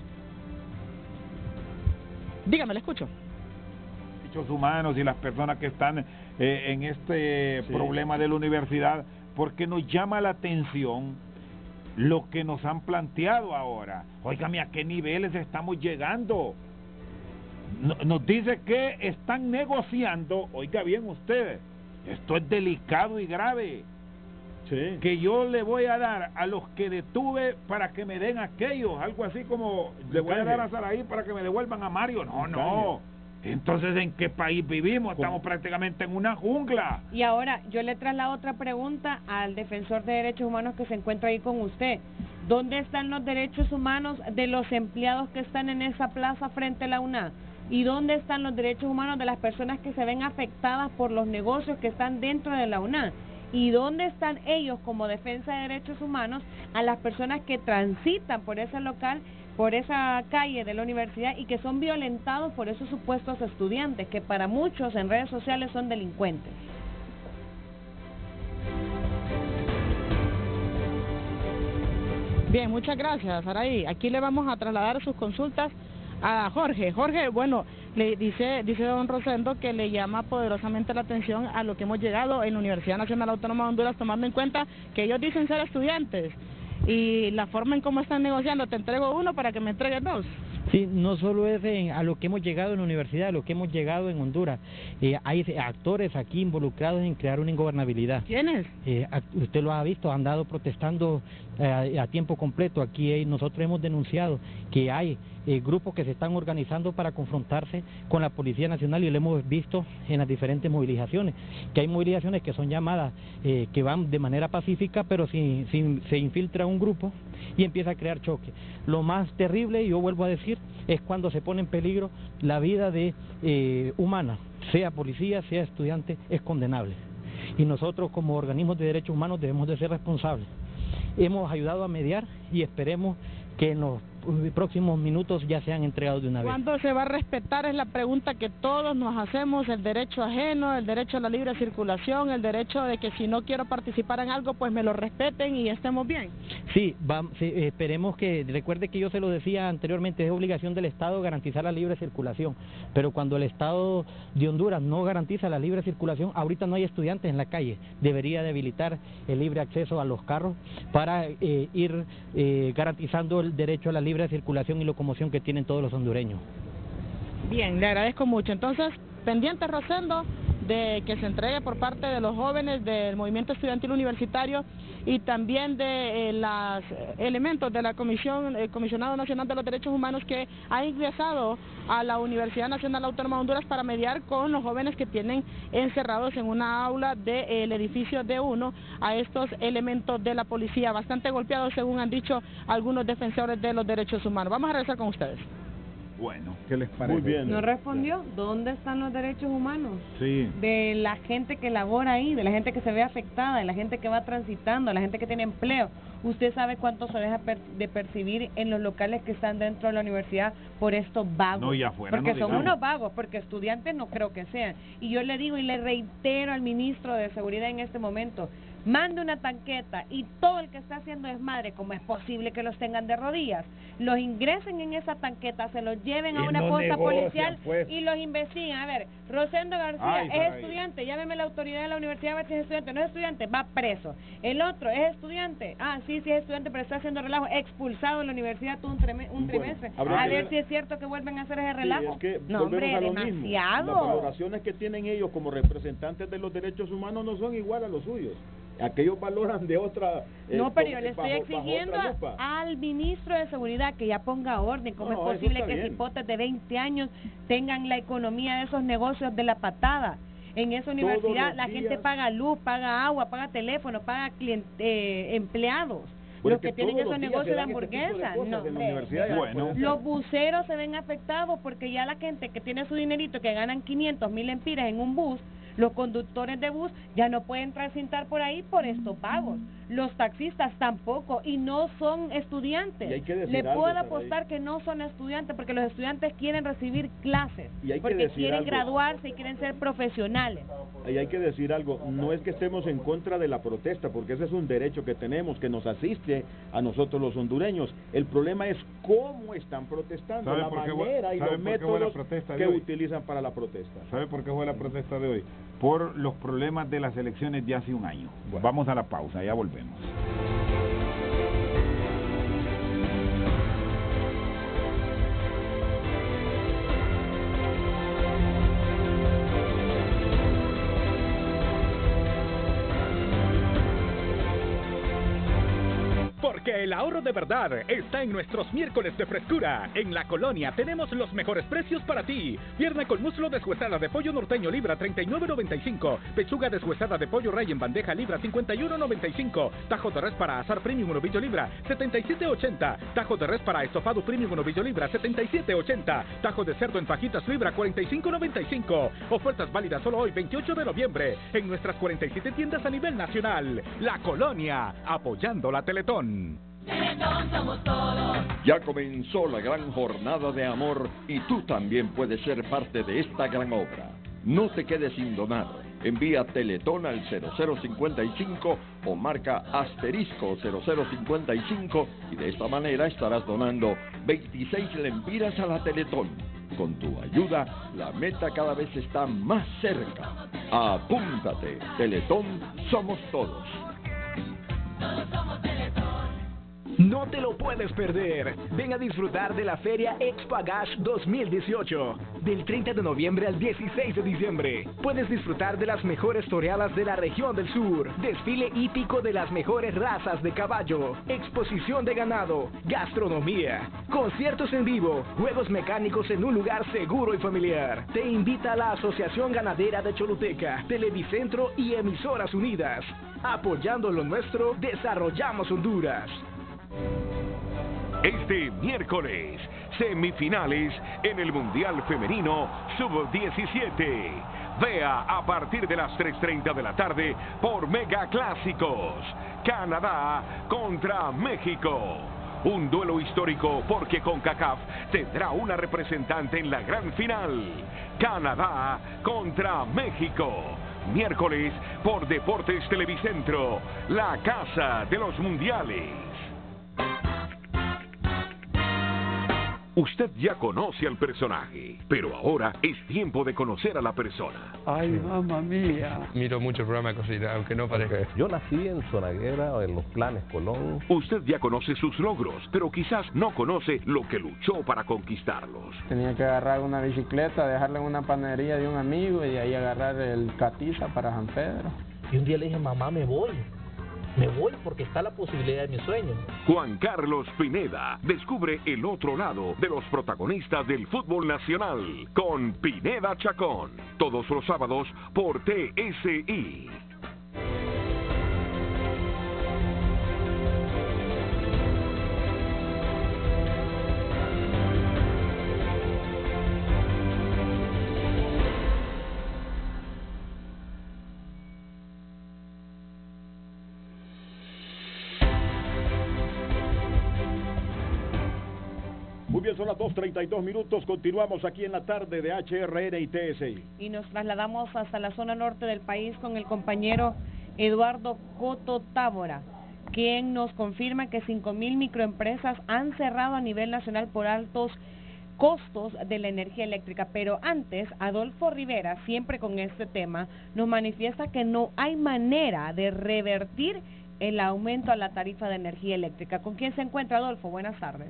Speaker 11: le escucho.
Speaker 3: Derechos humanos y las personas que están en este problema de la universidad, porque nos llama la atención lo que nos han planteado ahora. Óigame, ¿a qué niveles estamos llegando? Nos dice que están negociando, oiga bien ustedes, esto es delicado y grave, que yo le voy a dar a los que detuve para que me den aquellos, algo así como le voy a dar a Saraí para que me devuelvan a Mario. No, entonces ¿en qué país vivimos? Estamos prácticamente en una jungla.
Speaker 2: Y ahora yo le traslado otra pregunta al defensor de derechos humanos que se encuentra ahí con usted. ¿Dónde están los derechos humanos de los empleados que están en esa plaza frente a la UNAD? ¿Y dónde están los derechos humanos de las personas que se ven afectadas por los negocios que están dentro de la UNAD? ¿Y dónde están ellos como defensa de derechos humanos a las personas que transitan por ese local, por esa calle de la universidad y que son violentados por esos supuestos estudiantes que para muchos en redes sociales son delincuentes?
Speaker 11: Bien, muchas gracias, Saraí. Aquí le vamos a trasladar sus consultas a Jorge. Jorge, bueno, le dice don Rosendo que le llama poderosamente la atención a lo que hemos llegado en la Universidad Nacional Autónoma de Honduras, tomando en cuenta que ellos dicen ser estudiantes y la forma en cómo están negociando, te entrego 1 para que me entregues 2.
Speaker 12: Sí, no solo es a lo que hemos llegado en la universidad, a lo que hemos llegado en Honduras. Hay actores aquí involucrados en crear una ingobernabilidad.
Speaker 11: ¿Quiénes?
Speaker 12: Usted lo ha visto, han andado protestando a tiempo completo. Aquí nosotros hemos denunciado que hay grupos que se están organizando para confrontarse con la Policía Nacional y lo hemos visto en las diferentes movilizaciones, que hay movilizaciones que son llamadas, que van de manera pacífica, pero si se infiltra un grupo y empieza a crear choque. Lo más terrible, y yo vuelvo a decir, es cuando se pone en peligro la vida humana, sea policía, sea estudiante, es condenable. Y nosotros como organismos de derechos humanos debemos de ser responsables. Hemos ayudado a mediar y esperemos que en los próximos minutos ya sean entregados de una vez.
Speaker 11: ¿Cuándo se va a respetar? Es la pregunta que todos nos hacemos, el derecho ajeno, el derecho a la libre circulación, el derecho de que si no quiero participar en algo, pues me lo respeten y estemos bien.
Speaker 12: Sí, esperemos que, recuerde que yo se lo decía anteriormente, es obligación del Estado garantizar la libre circulación, pero cuando el Estado de Honduras no garantiza la libre circulación, ahorita no hay estudiantes en la calle, debería de habilitar el libre acceso a los carros para ir garantizando el derecho a la libre circulación y locomoción que tienen todos los hondureños.
Speaker 11: Bien, le agradezco mucho. Entonces, pendiente, Rosendo, de que se entregue por parte de los jóvenes del movimiento estudiantil universitario y también de los elementos de la Comisión, el Comisionado Nacional de los Derechos Humanos, que ha ingresado a la Universidad Nacional Autónoma de Honduras para mediar con los jóvenes que tienen encerrados en una aula del edificio D1 a estos elementos de la policía, bastante golpeados según han dicho algunos defensores de los derechos humanos. Vamos a regresar con ustedes.
Speaker 3: Bueno, ¿qué les parece?
Speaker 4: Muy bien.
Speaker 2: No respondió. ¿Dónde están los derechos humanos?
Speaker 3: Sí.
Speaker 2: De la gente que labora ahí, de la gente que se ve afectada, de la gente que va transitando, de la gente que tiene empleo. ¿Usted sabe cuánto se deja de percibir en los locales que están dentro de la universidad por estos vagos?
Speaker 3: No, y afuera
Speaker 2: porque
Speaker 3: no
Speaker 2: son
Speaker 3: digamos.
Speaker 2: unos vagos, porque estudiantes no creo que sean. Y yo le digo y le reitero al ministro de Seguridad en este momento, mande una tanqueta y todo el que está haciendo desmadre, como es posible que los tengan de rodillas, los ingresen en esa tanqueta, se los lleven a
Speaker 3: Y
Speaker 2: una
Speaker 3: no
Speaker 2: posta
Speaker 3: negocian,
Speaker 2: policial
Speaker 3: pues.
Speaker 2: y los investiguen. A ver, Rosendo García
Speaker 3: Ay,
Speaker 2: es
Speaker 3: caray.
Speaker 2: estudiante, llámeme la autoridad de la universidad a ver si es estudiante. No es estudiante, va preso. El otro es estudiante, sí es estudiante, pero está haciendo relajo, expulsado de la universidad todo un trimestre. A ver si es cierto que vuelven a hacer ese relajo.
Speaker 4: Sí, es que
Speaker 2: no,
Speaker 4: volvemos
Speaker 2: hombre,
Speaker 4: a lo
Speaker 2: demasiado.
Speaker 4: mismo. Las valoraciones que tienen ellos como representantes de los derechos humanos no son igual a los suyos. Aquellos valoran de otra...
Speaker 2: No, pero yo le estoy
Speaker 4: bajo
Speaker 2: exigiendo
Speaker 4: otra lupa.
Speaker 2: al ministro de Seguridad que ya ponga orden. ¿Cómo
Speaker 4: No,
Speaker 2: es posible
Speaker 4: eso está
Speaker 2: que
Speaker 4: bien.
Speaker 2: cipotes de 20 años tengan la economía de esos negocios de la patada? En esa universidad
Speaker 4: los
Speaker 2: la
Speaker 4: días.
Speaker 2: gente paga luz, paga agua, paga teléfono, paga empleados.
Speaker 4: Pero
Speaker 2: Los que
Speaker 4: es que
Speaker 2: tienen
Speaker 4: todos
Speaker 2: esos
Speaker 4: los días
Speaker 2: negocios
Speaker 4: se
Speaker 2: de
Speaker 4: dan este tipo de
Speaker 2: hamburguesas,
Speaker 4: cosas
Speaker 2: no,
Speaker 4: en la
Speaker 2: hombre.
Speaker 4: universidad ya
Speaker 3: Bueno.
Speaker 4: puede ser.
Speaker 2: Los buceros se ven afectados porque ya la gente que tiene su dinerito, que ganan 500,000 empiras en un bus, los conductores de bus ya no pueden transitar por ahí por estos pagos. Los taxistas tampoco, y no son estudiantes.
Speaker 4: Y hay que decir
Speaker 2: Le
Speaker 4: algo,
Speaker 2: puedo
Speaker 4: Saraí.
Speaker 2: apostar que no son estudiantes, porque los estudiantes quieren recibir clases,
Speaker 4: Y hay que
Speaker 2: porque
Speaker 4: decir
Speaker 2: quieren
Speaker 4: algo.
Speaker 2: graduarse y quieren ser profesionales.
Speaker 4: Y hay que decir algo, no es que estemos en contra de la protesta, porque ese es un derecho que tenemos, que nos asiste a nosotros los hondureños. El problema es cómo están protestando,
Speaker 3: ¿Sabe
Speaker 4: la
Speaker 3: por qué
Speaker 4: manera y
Speaker 3: sabe
Speaker 4: los
Speaker 3: por qué fue la
Speaker 4: métodos
Speaker 3: protesta de
Speaker 4: que
Speaker 3: hoy?
Speaker 4: utilizan para la protesta.
Speaker 3: ¿Sabe por qué fue la protesta de hoy? Por los problemas de las elecciones de hace un año.
Speaker 4: Bueno.
Speaker 3: Vamos a la pausa, ya volvemos.
Speaker 15: Porque el ahorro de verdad está en nuestros miércoles de frescura. En La Colonia tenemos los mejores precios para ti. Pierna con muslo deshuesada de pollo norteño libra 39.95. Pechuga deshuesada de pollo rey en bandeja libra 51.95. Tajo de res para asar premium novillo libra 77.80. Tajo de res para estofado premium novillo libra 77.80. Tajo de cerdo en fajitas libra 45.95. Ofertas válidas solo hoy 28 de noviembre en nuestras 47 tiendas a nivel nacional. La Colonia, apoyando la Teletón.
Speaker 16: Teletón somos todos. Ya comenzó la gran jornada de amor y tú también puedes ser parte de esta gran obra. No te quedes sin donar. Envía Teletón al 0055 o marca asterisco 0055 y de esta manera estarás donando 26 lempiras a la Teletón. Con tu ayuda, la meta cada vez está más cerca. Apúntate. Teletón somos todos. Todos somos Teletón.
Speaker 17: No te lo puedes perder. Ven a disfrutar de la Feria Expagash 2018. Del 30 de noviembre al 16 de diciembre. Puedes disfrutar de las mejores toreadas de la región del sur. Desfile hípico de las mejores razas de caballo. Exposición de ganado. Gastronomía. Conciertos en vivo. Juegos mecánicos en un lugar seguro y familiar. Te invita a la Asociación Ganadera de Choluteca, Televicentro y Emisoras Unidas. Apoyando lo nuestro, desarrollamos Honduras.
Speaker 18: Este miércoles, semifinales en el Mundial Femenino Sub-17. Vea a partir de las 3:30 de la tarde por Mega Clásicos. Canadá contra México. Un duelo histórico porque CONCACAF tendrá una representante en la gran final. Canadá contra México. Miércoles por Deportes Televicentro, la casa de los mundiales. Usted ya conoce al personaje, pero ahora es tiempo de conocer a la persona.
Speaker 19: Ay, mamma mía. Miro mucho el programa de cocina, aunque no parezca. Yo nací en Zonaguera, en los Planes Colón.
Speaker 18: Usted ya conoce sus logros, pero quizás no conoce lo que luchó para conquistarlos.
Speaker 20: Tenía que agarrar una bicicleta, dejarla en una panadería de un amigo y de ahí agarrar el Catiza para San Pedro.
Speaker 21: Y un día le dije, mamá, me voy porque está la posibilidad de mi sueño.
Speaker 18: Juan Carlos Pineda descubre el otro lado de los protagonistas del fútbol nacional con Pineda Chacón. Todos los sábados por TSI.
Speaker 4: Muy bien, son las 2:32 minutos. Continuamos aquí en la tarde de HRN y TSI.
Speaker 2: Y nos trasladamos hasta la zona norte del país con el compañero Eduardo Coto Tábora, quien nos confirma que 5,000 microempresas han cerrado a nivel nacional por altos costos de la energía eléctrica. Pero antes, Adolfo Rivera, siempre con este tema, nos manifiesta que no hay manera de revertir el aumento a la tarifa de energía eléctrica. ¿Con quién se encuentra, Adolfo? Buenas tardes.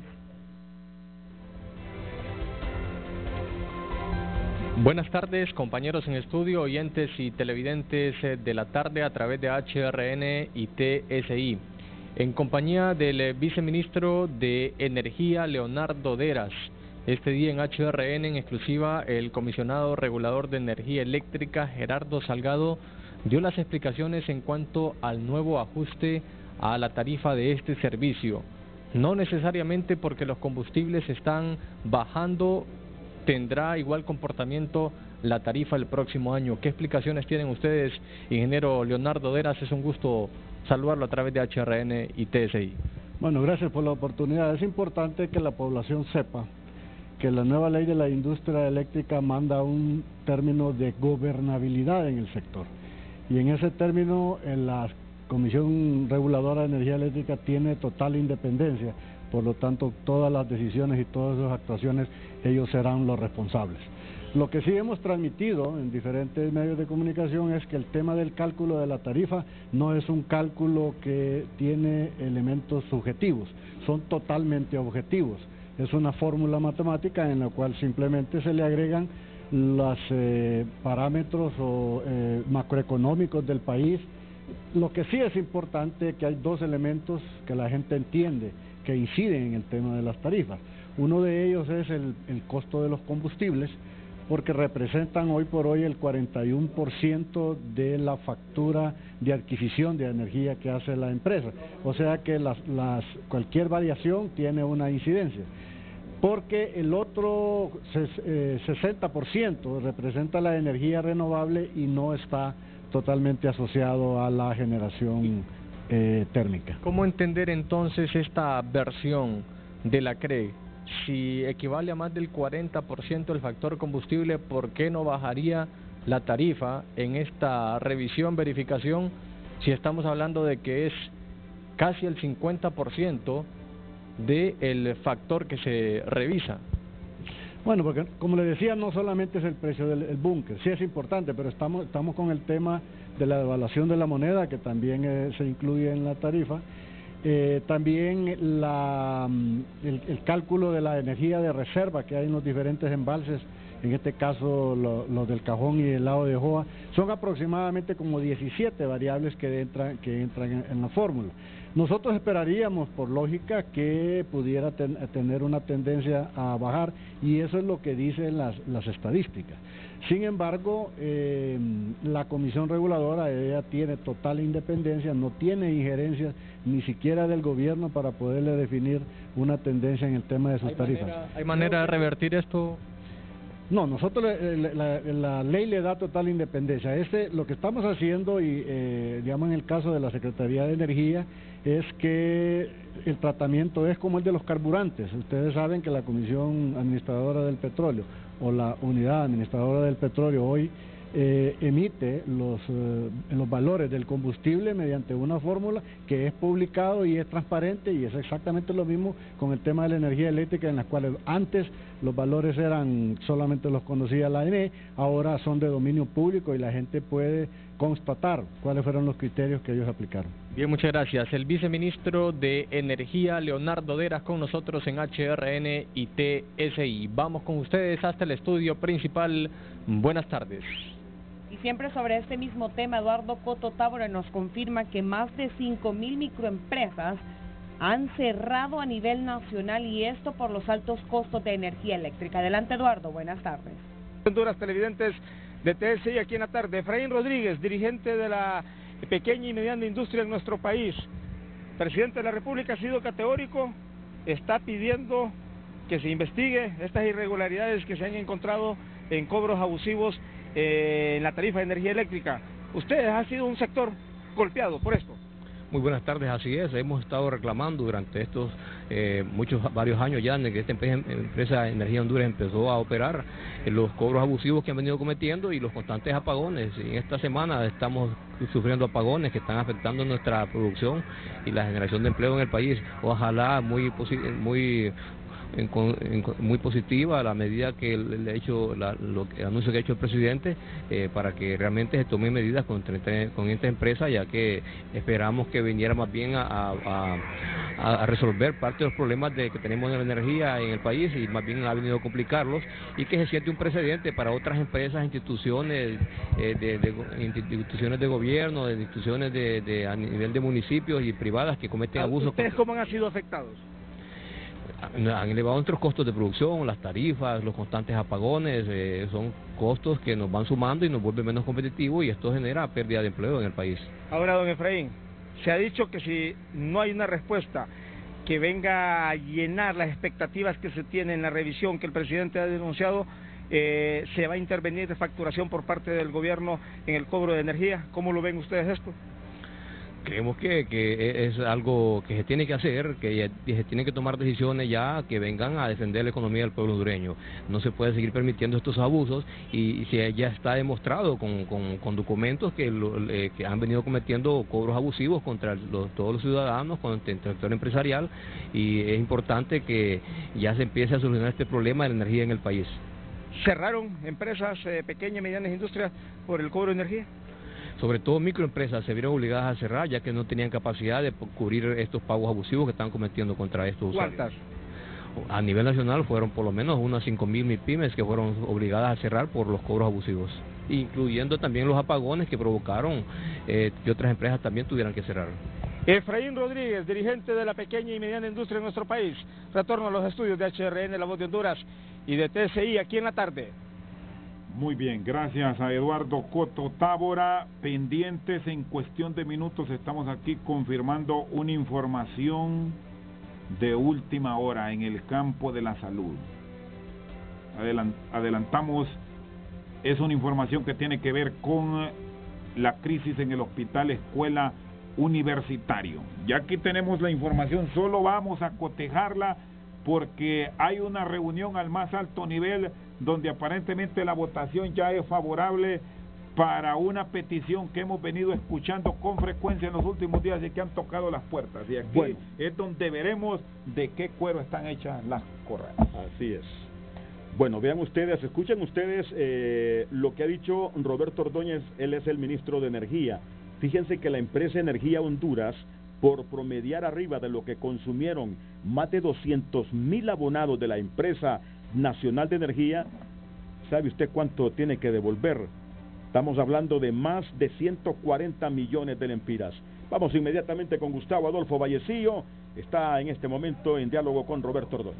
Speaker 22: Buenas tardes, compañeros en estudio, oyentes y televidentes de la tarde a través de HRN y TSI. En compañía del viceministro de Energía, Leonardo Deras. Este día en HRN, en exclusiva, el comisionado regulador de energía eléctrica, Gerardo Salgado, dio las explicaciones en cuanto al nuevo ajuste a la tarifa de este servicio. No necesariamente porque los combustibles están bajando, tendrá igual comportamiento la tarifa el próximo año. ¿Qué explicaciones tienen ustedes, ingeniero Leonardo Deras? Es un gusto saludarlo a través de HRN y TSI.
Speaker 23: Bueno, gracias por la oportunidad. Es importante que la población sepa que la nueva ley de la industria eléctrica manda un término de gobernabilidad en el sector. Y en ese término, la Comisión Reguladora de Energía Eléctrica tiene total independencia. Por lo tanto, todas las decisiones y todas sus actuaciones, ellos serán los responsables. Lo que sí hemos transmitido en diferentes medios de comunicación es que el tema del cálculo de la tarifa no es un cálculo que tiene elementos subjetivos, son totalmente objetivos. Es una fórmula matemática en la cual simplemente se le agregan los parámetros macroeconómicos del país. Lo que sí es importante es que hay dos elementos que la gente entiende que inciden en el tema de las tarifas. Uno de ellos es el costo de los combustibles, porque representan hoy por hoy el 41% de la factura de adquisición de energía que hace la empresa. O sea que cualquier variación tiene una incidencia. Porque el otro 60% representa la energía renovable y no está totalmente asociado a la generación térmica.
Speaker 22: ¿Cómo entender entonces esta versión de la CRE? Si equivale a más del 40% el factor combustible, ¿por qué no bajaría la tarifa en esta revisión, verificación, si estamos hablando de que es casi el 50% del factor que se revisa?
Speaker 23: Bueno, porque como le decía, no solamente es el precio del búnker, sí es importante, pero estamos con el tema de la devaluación de la moneda, que también se incluye en la tarifa. También el cálculo de la energía de reserva que hay en los diferentes embalses, en este caso los del Cajón y el lago de Joa, son aproximadamente como 17 variables que entran en la fórmula. Nosotros esperaríamos, por lógica, que pudiera tener una tendencia a bajar, y eso es lo que dicen las estadísticas. Sin embargo, la Comisión Reguladora, ella tiene total independencia, no tiene injerencias ni siquiera del gobierno para poderle definir una tendencia en el tema de sus tarifas.
Speaker 22: ¿Hay manera de revertir esto?
Speaker 23: No, nosotros la ley le da total independencia. Lo que estamos haciendo, y digamos en el caso de la Secretaría de Energía, es que el tratamiento es como el de los carburantes. Ustedes saben que la Comisión Administradora del Petróleo o la Unidad Administradora del Petróleo hoy emite los valores del combustible mediante una fórmula que es publicado y es transparente, y es exactamente lo mismo con el tema de la energía eléctrica, en las cuales antes los valores solamente los conocía la ANE, ahora son de dominio público y la gente puede constatar cuáles fueron los criterios que ellos aplicaron.
Speaker 22: Bien, muchas gracias. El viceministro de Energía, Leonardo Deras, con nosotros en HRN y TSI. Vamos con ustedes hasta el estudio principal. Buenas tardes.
Speaker 2: Y siempre sobre este mismo tema, Eduardo Coto Tábora nos confirma que más de 5,000 microempresas han cerrado a nivel nacional, y esto por los altos costos de energía eléctrica. Adelante, Eduardo, buenas tardes.
Speaker 1: Honduras, televidentes de TSI aquí en la tarde. Efraín Rodríguez, dirigente de la pequeña y mediana industria en nuestro país. Presidente de la República ha sido categórico, está pidiendo que se investigue estas irregularidades que se han encontrado en cobros abusivos en la tarifa de energía eléctrica. Usted ha sido un sector golpeado por esto.
Speaker 5: Muy buenas tardes, así es. Hemos estado reclamando durante estos varios años ya, desde que esta empresa Energía Honduras empezó a operar, los cobros abusivos que han venido cometiendo y los constantes apagones. En esta semana estamos sufriendo apagones que están afectando nuestra producción y la generación de empleo en el país. Ojalá muy positiva la medida que el anuncio que ha hecho el presidente para que realmente se tomen medidas con esta empresa, ya que esperamos que viniera más bien a resolver parte de los problemas que tenemos en la energía en el país, y más bien ha venido a complicarlos, y que se siente un precedente para otras empresas, instituciones instituciones de gobierno, instituciones a nivel de municipios y privadas que cometen abusos.
Speaker 1: ¿Ustedes cómo han sido afectados? Han elevado nuestros costos de producción, las tarifas, los constantes apagones, son costos que nos van sumando y nos vuelve menos competitivos, y esto genera pérdida de empleo en el país. Ahora, don Efraín, se ha dicho que si no hay una respuesta que venga a llenar las expectativas que se tienen en la revisión que el presidente ha denunciado, se va a intervenir de facturación por parte del gobierno en el cobro de energía. ¿Cómo lo ven ustedes esto? Creemos que es algo que se tiene que hacer, que se tienen que tomar decisiones ya que vengan a defender la economía del pueblo hondureño. No se puede seguir permitiendo estos abusos, y ya está demostrado con documentos que han venido cometiendo cobros abusivos contra todos los ciudadanos, contra el sector empresarial, y es importante que ya se empiece a solucionar este problema de la energía en el país. ¿Cerraron empresas pequeñas y medianas industrias por el cobro de energía? Sobre todo microempresas se vieron obligadas a cerrar, ya que no tenían capacidad de cubrir estos pagos abusivos que están cometiendo contra estos usuarios. ¿Cuántas? A nivel nacional fueron por lo menos unas 5,000 MIPYMES que fueron obligadas a cerrar por los cobros abusivos, incluyendo también los apagones que provocaron que otras empresas también tuvieran que cerrar. Efraín Rodríguez, dirigente de la pequeña y mediana industria en nuestro país. Retorno a los estudios de HRN, La Voz de Honduras, y de TSI aquí en la tarde.
Speaker 3: Muy bien, gracias a Eduardo Coto Tábora. Pendientes, en cuestión de minutos estamos aquí confirmando una información de última hora en el campo de la salud. Adelantamos, es una información que tiene que ver con la crisis en el Hospital Escuela Universitario. Ya aquí tenemos la información, solo vamos a cotejarla porque hay una reunión al más alto nivel donde aparentemente la votación ya es favorable para una petición que hemos venido escuchando con frecuencia en los últimos días y que han tocado las puertas. Y aquí es donde veremos de qué cuero están hechas las correas.
Speaker 4: Así es. Bueno, vean ustedes, escuchen ustedes lo que ha dicho Roberto Ordóñez. Él es el ministro de Energía. Fíjense que la empresa Energía Honduras, por promediar arriba de lo que consumieron más de 200,000 abonados de la empresa nacional de energía, ¿sabe usted cuánto tiene que devolver? Estamos hablando de más de 140 millones de lempiras. Vamos inmediatamente con Gustavo Adolfo Vallecillo, está en este momento en diálogo con Roberto Ordóñez.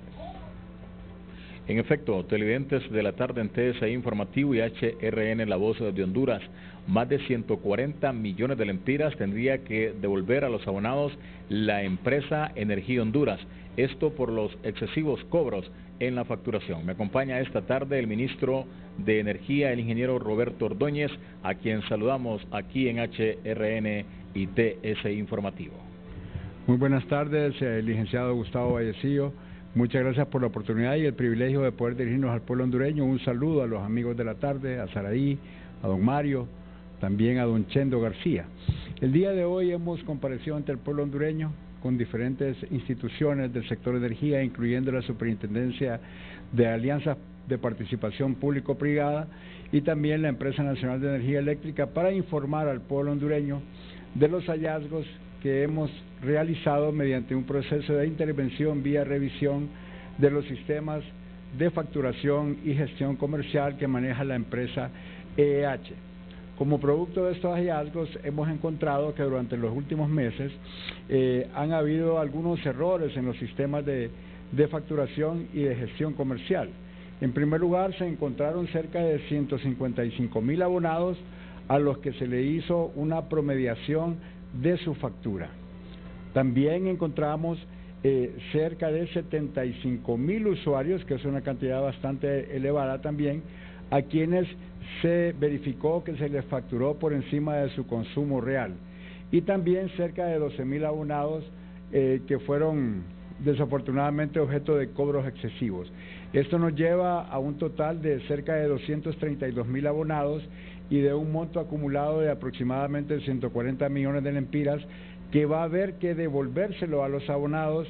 Speaker 6: En efecto, televidentes de la tarde en TSI Informativo y HRN La Voz de Honduras, más de 140 millones de lempiras tendría que devolver a los abonados la empresa Energía Honduras, esto por los excesivos cobros en la facturación. Me acompaña esta tarde el ministro de Energía, el ingeniero Roberto Ordóñez, a quien saludamos aquí en HRN y TSI Informativo.
Speaker 7: Muy buenas tardes, licenciado Gustavo Vallecillo. Muchas gracias por la oportunidad y el privilegio de poder dirigirnos al pueblo hondureño. Un saludo a los amigos de la tarde, a Saraí, a don Mario, también a don Chendo García. El día de hoy hemos comparecido ante el pueblo hondureño con diferentes instituciones del sector de energía, incluyendo la Superintendencia de Alianzas de Participación Público-Privada y también la Empresa Nacional de Energía Eléctrica, para informar al pueblo hondureño de los hallazgos que hemos realizado mediante un proceso de intervención vía revisión de los sistemas de facturación y gestión comercial que maneja la empresa EEH. Como producto de estos hallazgos hemos encontrado que durante los últimos meses han habido algunos errores en los sistemas de facturación y de gestión comercial. En primer lugar, se encontraron cerca de 155,000 abonados a los que se le hizo una promediación de su factura. También encontramos cerca de 75,000 usuarios, que es una cantidad bastante elevada también, a quienes se verificó que se les facturó por encima de su consumo real. Y también cerca de 12,000 abonados que fueron desafortunadamente objeto de cobros excesivos. Esto nos lleva a un total de cerca de 232,000 abonados y de un monto acumulado de aproximadamente 140 millones de lempiras, que va a haber que devolvérselo a los abonados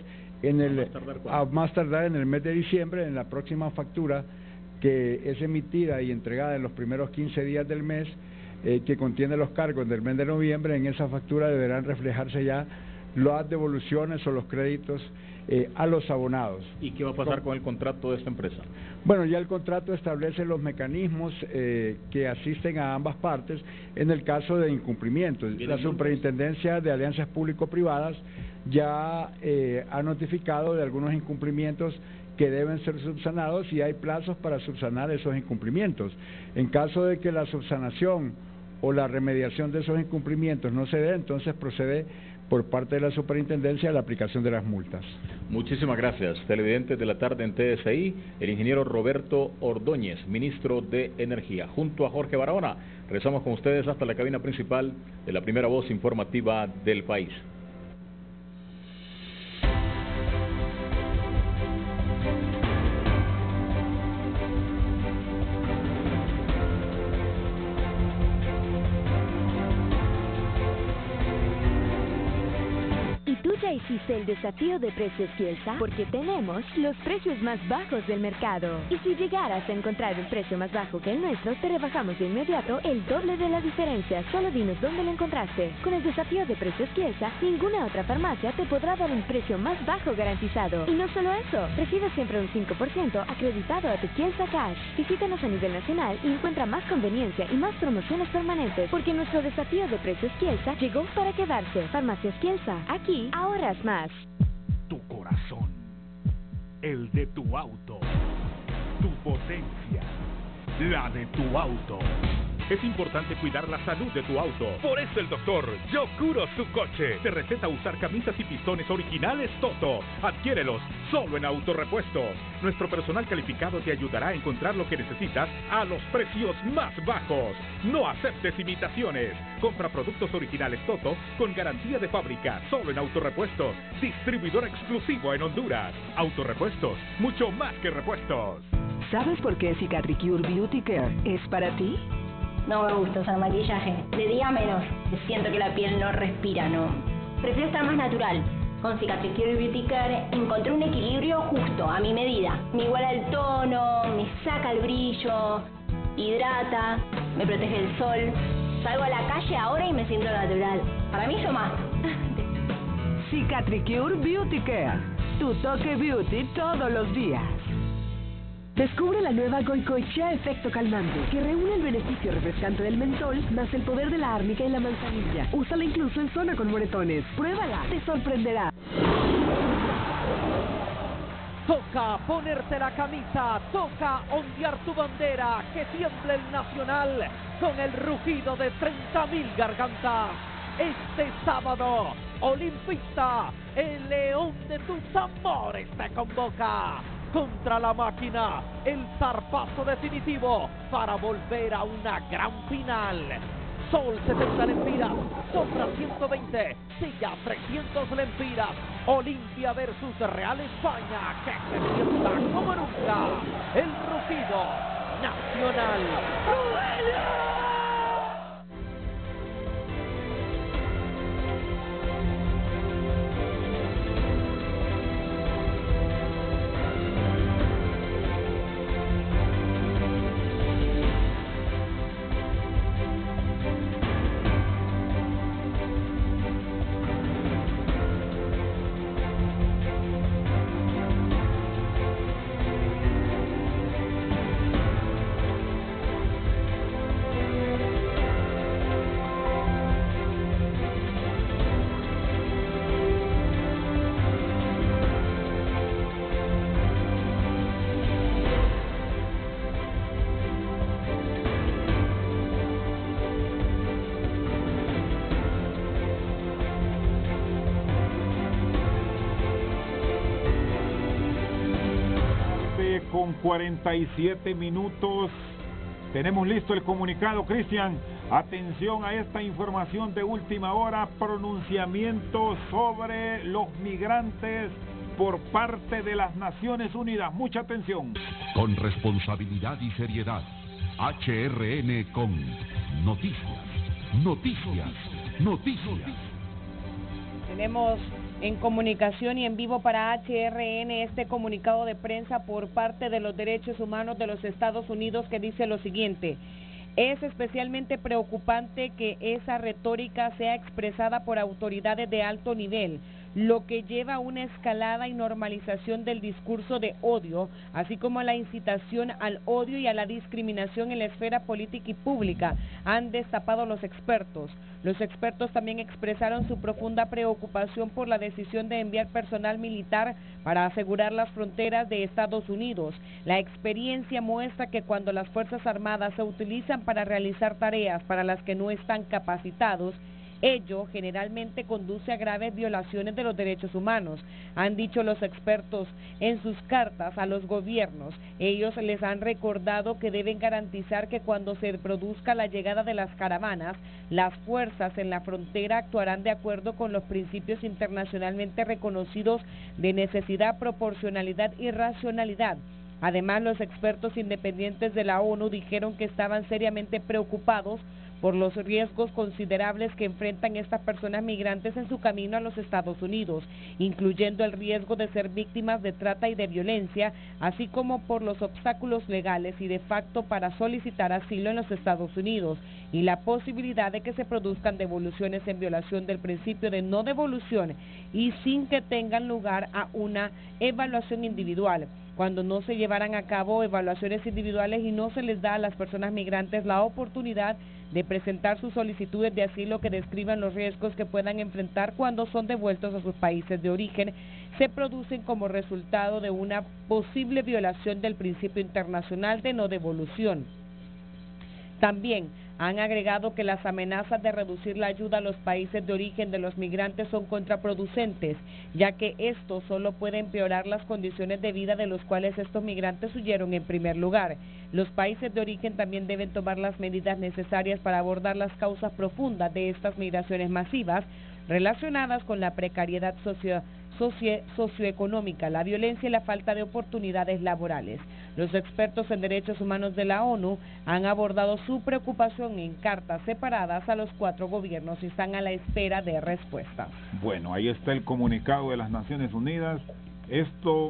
Speaker 7: a más tardar en el mes de diciembre, en la próxima factura que es emitida y entregada en los primeros 15 días del mes, que contiene los cargos del mes de noviembre. En esa factura deberán reflejarse ya las devoluciones o los créditos a los abonados.
Speaker 6: ¿Y qué va a pasar con el contrato de esta empresa?
Speaker 7: Bueno, ya el contrato establece los mecanismos que asisten a ambas partes en el caso de incumplimiento. La Superintendencia de Alianzas Público-Privadas ya ha notificado de algunos incumplimientos que deben ser subsanados y hay plazos para subsanar esos incumplimientos. En caso de que la subsanación o la remediación de esos incumplimientos no se dé, entonces procede por parte de la Superintendencia a la aplicación de las multas.
Speaker 6: Muchísimas gracias. Televidentes de la tarde en TSI, el ingeniero Roberto Ordóñez, ministro de Energía. Junto a Jorge Barahona, regresamos con ustedes hasta la cabina principal de la primera voz informativa del país.
Speaker 8: ¿Ya hiciste el desafío de precios Kielsa? Porque tenemos los precios más bajos del mercado. Y si llegaras a encontrar un precio más bajo que el nuestro, te rebajamos de inmediato el doble de la diferencia. Solo dinos dónde lo encontraste. Con el desafío de precios Kielsa, ninguna otra farmacia te podrá dar un precio más bajo garantizado. Y no solo eso, recibe siempre un 5% acreditado a tu Kielsa Cash. Visítanos a nivel nacional y encuentra más conveniencia y más promociones permanentes. Porque nuestro desafío de precios Kielsa llegó para quedarse. Farmacias Kielsa, aquí, ahorras más.
Speaker 15: Tu corazón, el de tu auto, tu potencia, la de tu auto. Es importante cuidar la salud de tu auto. Por eso el doctor Yo Curo su coche te receta usar camisas y pistones originales Toto. Adquiérelos solo en Autorepuestos. Nuestro personal calificado te ayudará a encontrar lo que necesitas a los precios más bajos. No aceptes imitaciones. Compra productos originales Toto con garantía de fábrica solo en Autorepuestos. Distribuidor exclusivo en Honduras. Autorepuestos, mucho más que repuestos.
Speaker 9: ¿Sabes por qué Cicatricure Beauty Care es para ti?
Speaker 24: No me gusta usar maquillaje. De día menos. Siento que la piel no respira, ¿no? Prefiero estar más natural. Con Cicatricure Beauty Care encontré un equilibrio justo, a mi medida. Me iguala el tono, me saca el brillo, hidrata, me protege del sol. Salgo a la calle ahora y me siento natural. Para mí, yo más.
Speaker 9: Cicatricure Beauty Care. Tu toque beauty todos los días. Descubre la nueva Goicoechea Efecto Calmante, que reúne el beneficio refrescante del mentol más el poder de la árnica y la manzanilla. Úsala incluso en zona con moretones. Pruébala, te sorprenderá.
Speaker 25: Toca ponerte la camisa, toca ondear tu bandera, que tiemble el Nacional con el rugido de 30,000 gargantas. Este sábado, Olimpista, el león de tus amores te convoca. Contra la máquina, el zarpazo definitivo para volver a una gran final. Sol 70 lempiras, Sombra 120, Silla 300 lempiras. Olimpia versus Real España, que se sienta como nunca. El rugido nacional.
Speaker 3: Con 47 minutos. Tenemos listo el comunicado, Cristian. Atención a esta información de última hora. Pronunciamiento sobre los migrantes por parte de las Naciones Unidas. Mucha atención.
Speaker 10: Con responsabilidad y seriedad. HRN con noticias, noticias, noticias.
Speaker 2: Tenemos en comunicación y en vivo para HRN este comunicado de prensa por parte de los derechos humanos de los Estados Unidos que dice lo siguiente: es especialmente preocupante que esa retórica sea expresada por autoridades de alto nivel, lo que lleva a una escalada y normalización del discurso de odio, así como a la incitación al odio y a la discriminación en la esfera política y pública, han destapado los expertos. Los expertos también expresaron su profunda preocupación por la decisión de enviar personal militar para asegurar las fronteras de Estados Unidos. La experiencia muestra que cuando las Fuerzas Armadas se utilizan para realizar tareas para las que no están capacitados, ello generalmente conduce a graves violaciones de los derechos humanos, han dicho los expertos en sus cartas a los gobiernos. Ellos les han recordado que deben garantizar que cuando se produzca la llegada de las caravanas, las fuerzas en la frontera actuarán de acuerdo con los principios internacionalmente reconocidos de necesidad, proporcionalidad y racionalidad. Además, los expertos independientes de la ONU dijeron que estaban seriamente preocupados por los riesgos considerables que enfrentan estas personas migrantes en su camino a los Estados Unidos, incluyendo el riesgo de ser víctimas de trata y de violencia, así como por los obstáculos legales y de facto para solicitar asilo en los Estados Unidos, y la posibilidad de que se produzcan devoluciones en violación del principio de no devolución y sin que tengan lugar a una evaluación individual. Cuando no se llevaran a cabo evaluaciones individuales y no se les da a las personas migrantes la oportunidad de presentar sus solicitudes de asilo que describan los riesgos que puedan enfrentar cuando son devueltos a sus países de origen, se producen como resultado de una posible violación del principio internacional de no devolución. También han agregado que las amenazas de reducir la ayuda a los países de origen de los migrantes son contraproducentes, ya que esto solo puede empeorar las condiciones de vida de los cuales estos migrantes huyeron en primer lugar. Los países de origen también deben tomar las medidas necesarias para abordar las causas profundas de estas migraciones masivas relacionadas con la precariedad socioeconómica, la violencia y la falta de oportunidades laborales. Los expertos en derechos humanos de la ONU han abordado su preocupación en cartas separadas a los 4 gobiernos y están a la espera de respuestas.
Speaker 3: Bueno, ahí está el comunicado de las Naciones Unidas. Esto,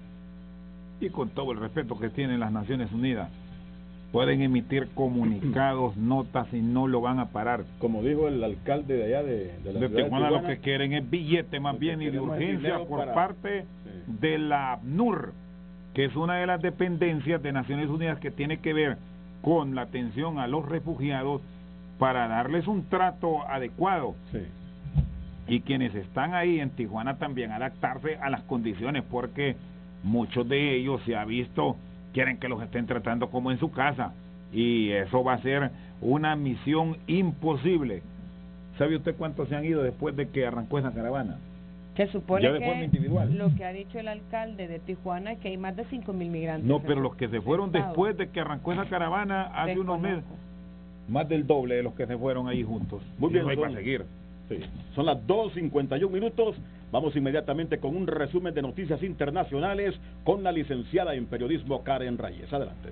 Speaker 3: y con todo el respeto que tienen las Naciones Unidas, pueden emitir comunicados, notas y no lo van a parar.
Speaker 4: Como dijo el alcalde de allá de la ciudad de Tijuana,
Speaker 3: lo que quieren es billete más bien y de urgencia por parte de la ACNUR, que es una de las dependencias de Naciones Unidas que tiene que ver con la atención a los refugiados para darles un trato adecuado.
Speaker 4: Sí.
Speaker 3: Y quienes están ahí en Tijuana también adaptarse a las condiciones, porque muchos de ellos se ha visto quieren que los estén tratando como en su casa, y eso va a ser una misión imposible. ¿Sabe usted cuántos se han ido después de que arrancó esa caravana?
Speaker 2: Se supone
Speaker 3: ya de forma individual.
Speaker 2: Lo que ha dicho el alcalde de Tijuana es que hay más de 5,000 migrantes.
Speaker 3: No, pero los que se fueron después de que arrancó esa caravana hace unos meses, más del doble de los que se fueron ahí juntos.
Speaker 4: Muy bien,
Speaker 3: no hay para seguir.
Speaker 4: Sí. Son las 2:51 minutos. Vamos inmediatamente con un resumen de noticias internacionales con la licenciada en periodismo Karen Reyes. Adelante.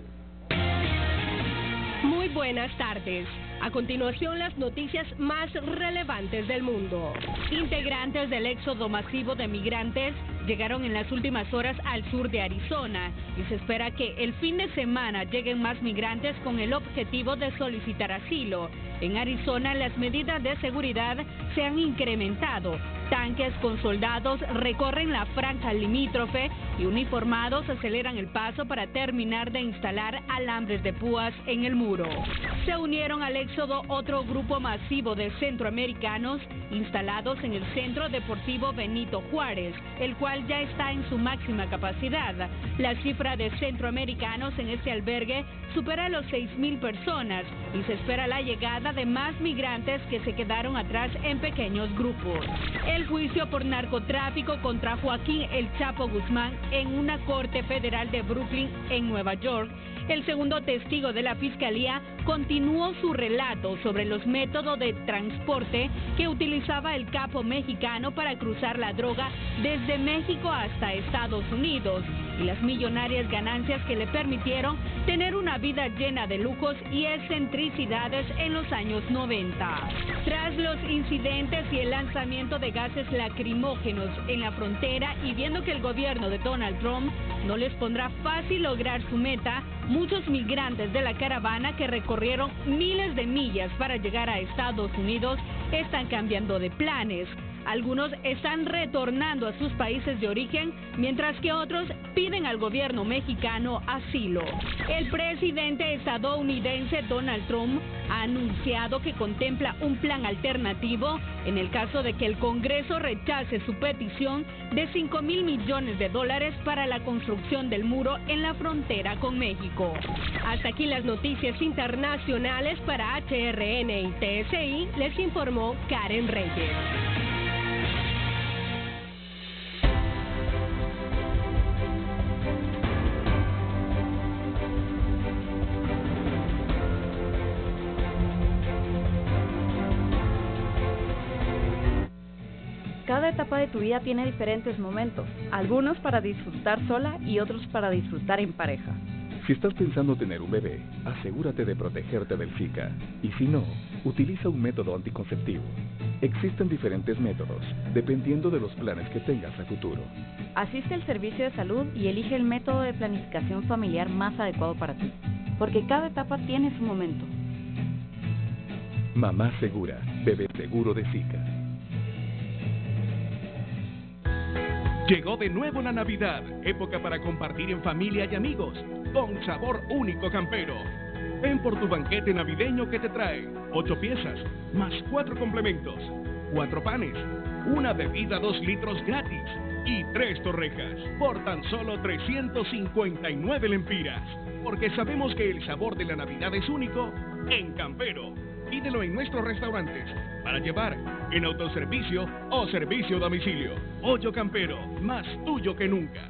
Speaker 11: Muy buenas tardes. A continuación, las noticias más relevantes del mundo. Integrantes del éxodo masivo de migrantes llegaron en las últimas horas al sur de Arizona y se espera que el fin de semana lleguen más migrantes con el objetivo de solicitar asilo. En Arizona, las medidas de seguridad se han incrementado. Tanques con soldados recorren la franja limítrofe y uniformados aceleran el paso para terminar de instalar alambres de púas en el muro. Se unieron al éxodo otro grupo masivo de centroamericanos instalados en el Centro Deportivo Benito Juárez, el cual ya está en su máxima capacidad. La cifra de centroamericanos en este albergue supera los 6,000 personas y se espera la llegada de más migrantes que se quedaron atrás en pequeños grupos. El juicio por narcotráfico contra Joaquín El Chapo Guzmán en una corte federal de Brooklyn, en Nueva York. El segundo testigo de la fiscalía continuó su relato sobre los métodos de transporte que utilizaba el capo mexicano para cruzar la droga desde México hasta Estados Unidos y las millonarias ganancias que le permitieron tener una vida llena de lujos y excentricidades en los años 90. Tras los incidentes y el lanzamiento de gases lacrimógenos en la frontera y viendo que el gobierno de Donald Trump no les pondrá fácil lograr su meta, muchos migrantes de la caravana que recorrieron miles de millas para llegar a Estados Unidos están cambiando de planes. Algunos están retornando a sus países de origen, mientras que otros piden al gobierno mexicano asilo. El presidente estadounidense Donald Trump ha anunciado que contempla un plan alternativo en el caso de que el Congreso rechace su petición de $5,000 millones para la construcción del muro en la frontera con México. Hasta aquí las noticias internacionales. Para HRN y TSI les informó Karen Reyes.
Speaker 12: Cada etapa de tu vida tiene diferentes momentos, algunos para disfrutar sola y otros para disfrutar en pareja.
Speaker 13: Si estás pensando tener un bebé, asegúrate de protegerte del Zika. Y si no, utiliza un método anticonceptivo. Existen diferentes métodos, dependiendo de los planes que tengas a futuro.
Speaker 12: Asiste al servicio de salud y elige el método de planificación familiar más adecuado para ti, porque cada etapa tiene su momento.
Speaker 13: Mamá segura, bebé seguro de Zika.
Speaker 14: Llegó de nuevo la Navidad, época para compartir en familia y amigos, con sabor único campero. Ven por tu banquete navideño que te trae 8 piezas, más 4 complementos, 4 panes, una bebida 2 litros gratis y 3 torrejas, por tan solo 359 lempiras. Porque sabemos que el sabor de la Navidad es único en Campero. Pídelo en nuestros restaurantes, para llevar, en autoservicio o servicio a domicilio. Pollo Campero, más tuyo que nunca.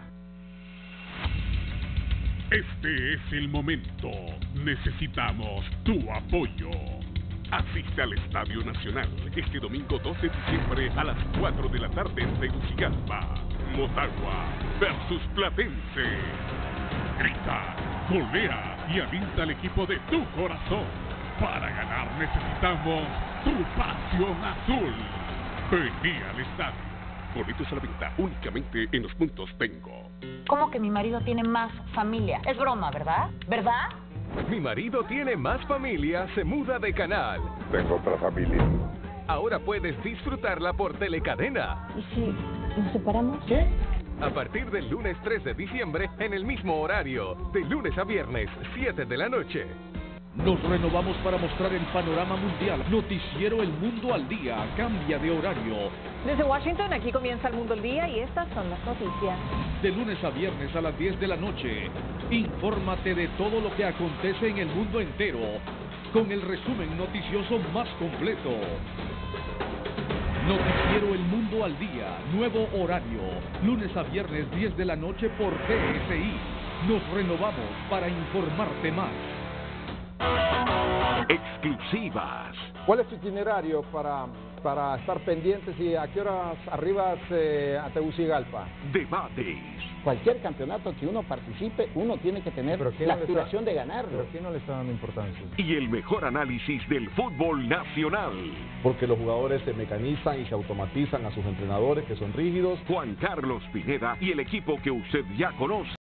Speaker 16: Este es el momento. Necesitamos tu apoyo. Asiste al Estadio Nacional este domingo 2 de diciembre a las 4 de la tarde en Tegucigalpa. Motagua versus Platense. Grita, golea y avienta al equipo de tu corazón. Para ganar necesitamos tu pasión azul. Vení al estadio. Boletos a la venta únicamente en los puntos Tengo.
Speaker 26: ¿Cómo que mi marido tiene más familia? Es broma, ¿verdad? ¿Verdad?
Speaker 27: Mi marido tiene más familia, se muda de canal.
Speaker 16: Tengo otra familia.
Speaker 27: Ahora puedes disfrutarla por Telecadena.
Speaker 26: ¿Y si nos separamos? ¿Qué?
Speaker 27: A partir del lunes 3 de diciembre, en el mismo horario, de lunes a viernes, 7 de la noche.
Speaker 28: Nos renovamos para mostrar el panorama mundial. Noticiero El Mundo al Día cambia de horario.
Speaker 29: Desde Washington, aquí comienza El Mundo al Día y estas son las noticias.
Speaker 28: De lunes a viernes a las 10 de la noche. Infórmate de todo lo que acontece en el mundo entero, con el resumen noticioso más completo. Noticiero El Mundo al Día, nuevo horario. Lunes a viernes 10 de la noche por TSI. Nos renovamos para informarte más.
Speaker 10: exclusivas.
Speaker 1: ¿Cuál es tu itinerario para estar pendientes y a qué horas arribas a Tegucigalpa?
Speaker 10: Debates.
Speaker 5: Cualquier campeonato que uno participe, uno tiene que tener la aspiración de ganarlo.
Speaker 1: ¿Pero quién no le está dando importancia?
Speaker 10: Y el mejor análisis del fútbol nacional.
Speaker 1: Porque los jugadores se mecanizan y se automatizan a sus entrenadores que son rígidos.
Speaker 10: Juan Carlos Pineda y el equipo que usted ya conoce.